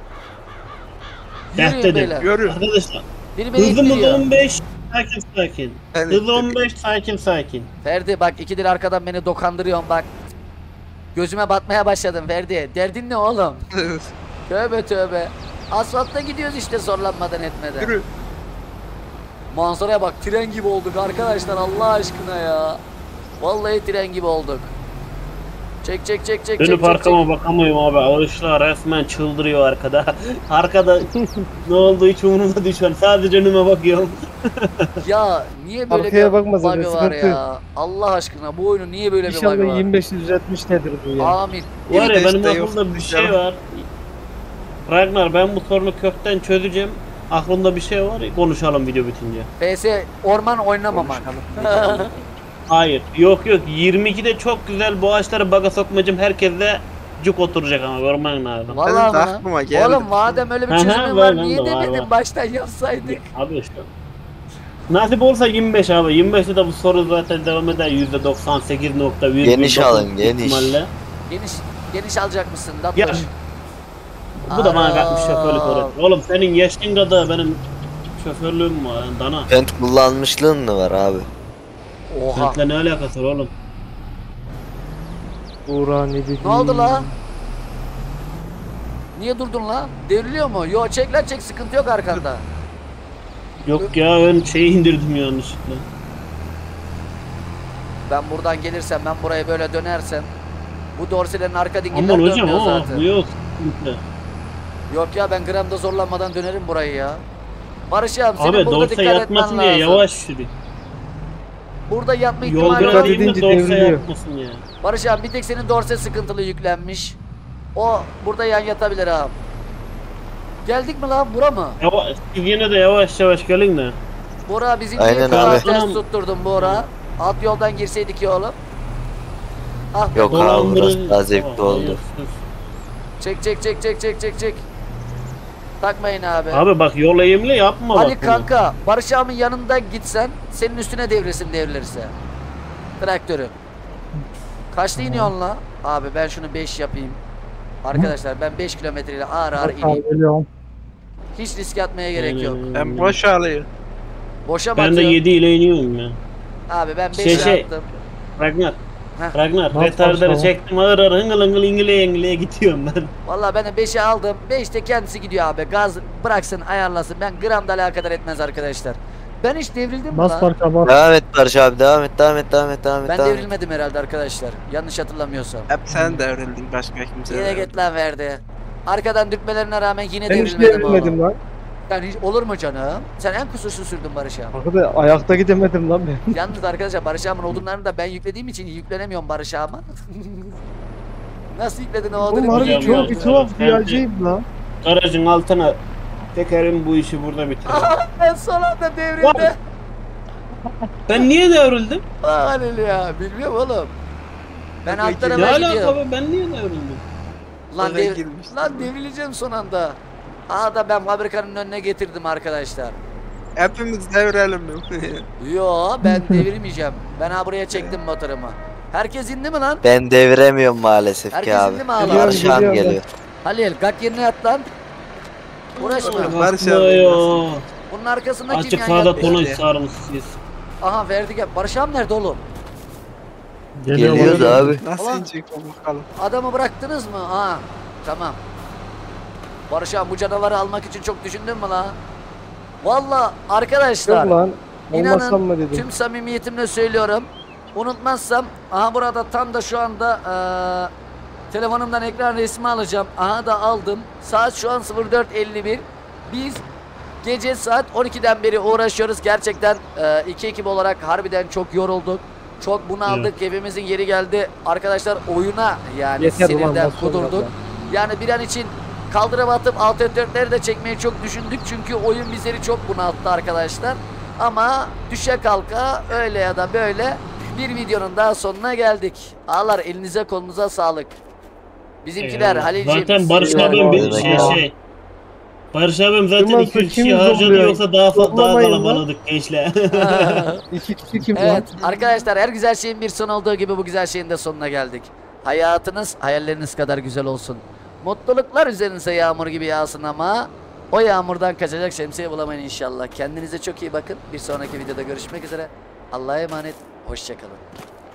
Speaker 2: Dert
Speaker 1: Yürüyün
Speaker 2: dedim.
Speaker 1: beyler.
Speaker 6: Yürü.
Speaker 2: Arkadaşlar
Speaker 1: Biri beni
Speaker 2: hızımız
Speaker 1: ittiriyor.
Speaker 2: 15 sakin.
Speaker 6: Evet,
Speaker 2: Hız 15 sakin.
Speaker 1: Ferdi bak ikidir arkadan beni dokandırıyorsun bak. Gözüme batmaya başladım Ferdi. Derdin ne oğlum? Tövbe. Asfaltta gidiyoruz işte zorlanmadan etmeden.
Speaker 6: Yürü.
Speaker 1: Manzaraya bak tren gibi olduk arkadaşlar Allah aşkına ya. Vallahi tren gibi olduk. Çek.
Speaker 2: Dönüp arkama bakamıyorum abi. Ağışlar resmen çıldırıyor arkada. Arkada ne oldu hiç umurumda düşman. Sadece önüme bakıyorum.
Speaker 1: Ya niye böyle
Speaker 5: Arkaya
Speaker 1: bir
Speaker 5: bakma zaten,
Speaker 1: bug'ı var
Speaker 5: sıkıntı
Speaker 1: ya? Allah aşkına bu oyunun niye böyle bir bug'ı
Speaker 5: İnşallah
Speaker 1: var?
Speaker 5: 25 düzeltmiş nedir bu ya.
Speaker 1: Amin.
Speaker 2: Var ya benim
Speaker 6: desteği yok,
Speaker 2: aklımda bir şey
Speaker 6: dışarı.
Speaker 2: var. Ragnar ben bu sorunu kökten çözeceğim. Aklımda bir şey var. Konuşalım video bitince.
Speaker 1: PS orman oynamamak.
Speaker 2: Hayır. Yok 22'de çok güzel bu ağaçları baga sokmacım herkese cuk oturacak ama görmen lazım.
Speaker 1: Vallahi
Speaker 6: Benim de
Speaker 1: mı?
Speaker 6: aklıma geldi.
Speaker 1: Oğlum madem öyle bir
Speaker 2: Hı hı,
Speaker 1: çözümün
Speaker 2: var,
Speaker 1: var
Speaker 2: benim
Speaker 1: niye
Speaker 2: de var,
Speaker 1: demedin
Speaker 2: var.
Speaker 1: baştan yapsaydık?
Speaker 2: Abi işte. Nasip olsa 25 abi. 25'te de bu soru zaten devam eder. %98.1.
Speaker 3: Geniş alın, geniş.
Speaker 2: ihtimalle.
Speaker 1: Geniş alacak mısın
Speaker 2: Ya,
Speaker 1: Datloş?
Speaker 2: bu da bana kalkmış
Speaker 1: Aa.
Speaker 2: şoförlük öğretti. Oğlum senin yaşın kadar benim şoförlüğüm var yani dana.
Speaker 3: Fent kullanmışlığın mı var abi?
Speaker 1: Oha.
Speaker 2: Seninle ne alakası var oğlum?
Speaker 5: Uğra ne dedi?
Speaker 1: Ne oldu la? Niye durdun la? Devriliyor mu? Yo çek lan çek sıkıntı yok arkanda.
Speaker 2: Yok ya ben şeyi indirdim yanlışlıkla.
Speaker 1: Ben buradan gelirsem, ben buraya böyle dönersem bu dorsilerin arka dingiller
Speaker 2: Aman hocam
Speaker 1: dönmüyor
Speaker 2: o
Speaker 1: zaten.
Speaker 2: bu yok.
Speaker 1: Yok ya, ben gramda zorlanmadan dönerim burayı ya. Barış abi senin
Speaker 2: Abi
Speaker 1: burada
Speaker 2: dorsa
Speaker 1: dikkat etmen
Speaker 2: yatmasın diye
Speaker 1: lazım.
Speaker 2: yavaş sürü.
Speaker 1: Burada yapma
Speaker 2: Yol
Speaker 1: ihtimali
Speaker 2: biraz
Speaker 1: yok.
Speaker 2: değil mi
Speaker 5: edince
Speaker 2: dorsa
Speaker 5: devriliyor.
Speaker 2: yatmasın ya.
Speaker 1: Barış abi bir tek senin dorse sıkıntılı yüklenmiş. O burada yan yatabilir abi. Geldik mi lan, bura mı?
Speaker 2: Yavaş, siz yine de yavaş yavaş gelin de.
Speaker 1: Bora bizim
Speaker 3: Aynen
Speaker 1: niye
Speaker 3: abi.
Speaker 1: ters tutturdun Bora? Alt yoldan girseydik ya oğlum. Ah be.
Speaker 3: Yok abi,
Speaker 2: Dolandırın-
Speaker 3: burası daha zevkli
Speaker 2: Aa,
Speaker 3: oldu.
Speaker 2: hayırsız.
Speaker 1: Çek. Takmayın abi.
Speaker 2: Abi bak yol eğimli yapma
Speaker 1: Ali
Speaker 2: bak. bunu.
Speaker 1: kanka, Barış abinin yanında gitsen senin üstüne devrilsin devrilirse. Traktörü. Kaçta iniyorsun la? Abi ben şunu 5 yapayım. Arkadaşlar ben 5 kilometreyle ağır ağır
Speaker 4: Barış abi
Speaker 1: ineyim.
Speaker 4: geliyorum.
Speaker 1: Hiç risk atmaya gerek yok.
Speaker 6: Ben boş alayım.
Speaker 1: Boşa mı
Speaker 2: Ben de
Speaker 1: atıyorum?
Speaker 2: 7 ile iniyorum ya.
Speaker 1: Abi ben 5
Speaker 2: Şey.
Speaker 1: attım.
Speaker 2: Ragnar.
Speaker 1: Heh.
Speaker 2: Ragnar
Speaker 4: Ne
Speaker 2: retardarı
Speaker 4: yapalım?
Speaker 2: çektim ağır ağır hıngıl hıngıl ingile ingile gidiyorum ben.
Speaker 1: Vallahi ben de 5'e aldım. 5'te kendisi gidiyor abi. Gaz bıraksın, ayarlasın. Ben gramda alakadar etmez arkadaşlar. Ben hiç devrildim mi
Speaker 4: Bas
Speaker 1: lan?
Speaker 4: Barış abi bas.
Speaker 3: Devam et Barış abi, devam et.
Speaker 1: Ben
Speaker 3: Devam et.
Speaker 1: devrilmedim herhalde arkadaşlar. Yanlış hatırlamıyorsam.
Speaker 6: Hep sen devrildin, başka kimse
Speaker 1: Yine
Speaker 6: devrildi.
Speaker 1: git lan verdi. Arkadan dürtmelerine rağmen yine
Speaker 5: Ben hiç
Speaker 1: devrilmedim
Speaker 5: devrilmedim
Speaker 1: oğlum.
Speaker 5: lan.
Speaker 1: Yani hiç olur mu canım? Sen en kusursuz sürdün Barış abi.
Speaker 5: Arkada ayakta gidemedim lan ben.
Speaker 1: Yalnız arkadaşlar Barış abinin odunlarını da ben yüklediğim için yüklenemiyorum Barış abime. Nasıl yükledin o
Speaker 5: Oğlum
Speaker 1: odunu?
Speaker 5: harbi
Speaker 2: Hocam
Speaker 5: çok
Speaker 2: ya,
Speaker 5: bir tuhaf
Speaker 2: bence-
Speaker 5: bir acayip lan.
Speaker 2: Garajın altına tekerim bu işi burada bitirir.
Speaker 1: Ben son anda devrildi.
Speaker 2: Ben niye devrildim?
Speaker 1: Halil ya, bilmiyorum oğlum. Ben alt
Speaker 2: Ne
Speaker 1: tarafa
Speaker 2: alaka
Speaker 1: gidiyorum.
Speaker 2: be ben niye devrildim?
Speaker 1: Lan,
Speaker 6: Oraya girmiş.
Speaker 1: lan devrileceğim son anda. Aa da ben fabrikanın önüne getirdim arkadaşlar.
Speaker 6: Hepimiz devrelim.
Speaker 1: Yo, ben devirmeyeceğim. Ben ha buraya çektim motorumu. Herkes indi mi lan?
Speaker 3: Ben deviremiyorum maalesef
Speaker 1: Herkes
Speaker 3: ki abi.
Speaker 1: indi mi ağlar?
Speaker 5: Geliyorum,
Speaker 3: Barış abi
Speaker 5: geliyorum ben.
Speaker 3: geliyor.
Speaker 1: Halil kalk yerine yat lan. Uğraşma.
Speaker 6: Barış
Speaker 2: Bakma
Speaker 6: abi,
Speaker 2: ya.
Speaker 1: Bunun arkasında kim
Speaker 2: Açık
Speaker 1: yan
Speaker 2: havada
Speaker 1: yatmış?
Speaker 2: konuş sarmışsınız.
Speaker 1: Aha verdi gel. Barış abi nerede oğlum?
Speaker 3: Geliyoruz abi.
Speaker 6: Nasıl
Speaker 1: Ulan.
Speaker 6: inecek o bakalım.
Speaker 1: Adamı bıraktınız mı? Ha tamam. Barış abi bu canavarı almak için çok düşündün mü la? Valla arkadaşlar.
Speaker 5: Yok lan. Olmasam
Speaker 1: İnanın
Speaker 5: mı dedim.
Speaker 1: tüm samimiyetimle söylüyorum. Unutmazsam aha burada tam da şu anda telefonumdan ekran resmi alacağım. Aha da aldım. Saat şu an 04:51. Biz gece saat 12'den beri uğraşıyoruz. Gerçekten iki ekip olarak harbiden çok yorulduk. Çok bunaldık. Hepimizin yeri geldi. Arkadaşlar oyuna yani
Speaker 5: Yeter ulan,
Speaker 1: sinirden
Speaker 5: nasıl
Speaker 1: kudurduk.
Speaker 5: olacak
Speaker 1: Yani bir an için kaldıra atıp alt F4'leri de çekmeyi çok düşündük. Çünkü oyun bizleri çok bunalttı arkadaşlar. Ama düşe kalka öyle ya da böyle bir videonun daha sonuna geldik. Ağlar elinize kolunuza sağlık. Bizimkiler
Speaker 2: Eyvallah.
Speaker 1: Halil'ciğim.
Speaker 2: Zaten Barış
Speaker 1: sizler-
Speaker 2: abim bir
Speaker 3: Eyvallah.
Speaker 2: şey. Barış abim zaten
Speaker 5: Yılmaz
Speaker 2: 200
Speaker 5: kim
Speaker 2: kişi harcadı
Speaker 5: zorluyor?
Speaker 2: yoksa daha
Speaker 5: Zorlamayın lan.
Speaker 2: kalabalık gençler.
Speaker 5: 2 kişi kim
Speaker 1: Evet
Speaker 5: lan?
Speaker 1: arkadaşlar, her güzel şeyin bir son olduğu gibi bu güzel şeyin de sonuna geldik. Hayatınız hayalleriniz kadar güzel olsun. Mutluluklar üzerinize yağmur gibi yağsın ama o yağmurdan kaçacak şemsiye bulamayın inşallah. Kendinize çok iyi bakın. Bir sonraki videoda görüşmek üzere. Allah'a emanet. Hoşçakalın.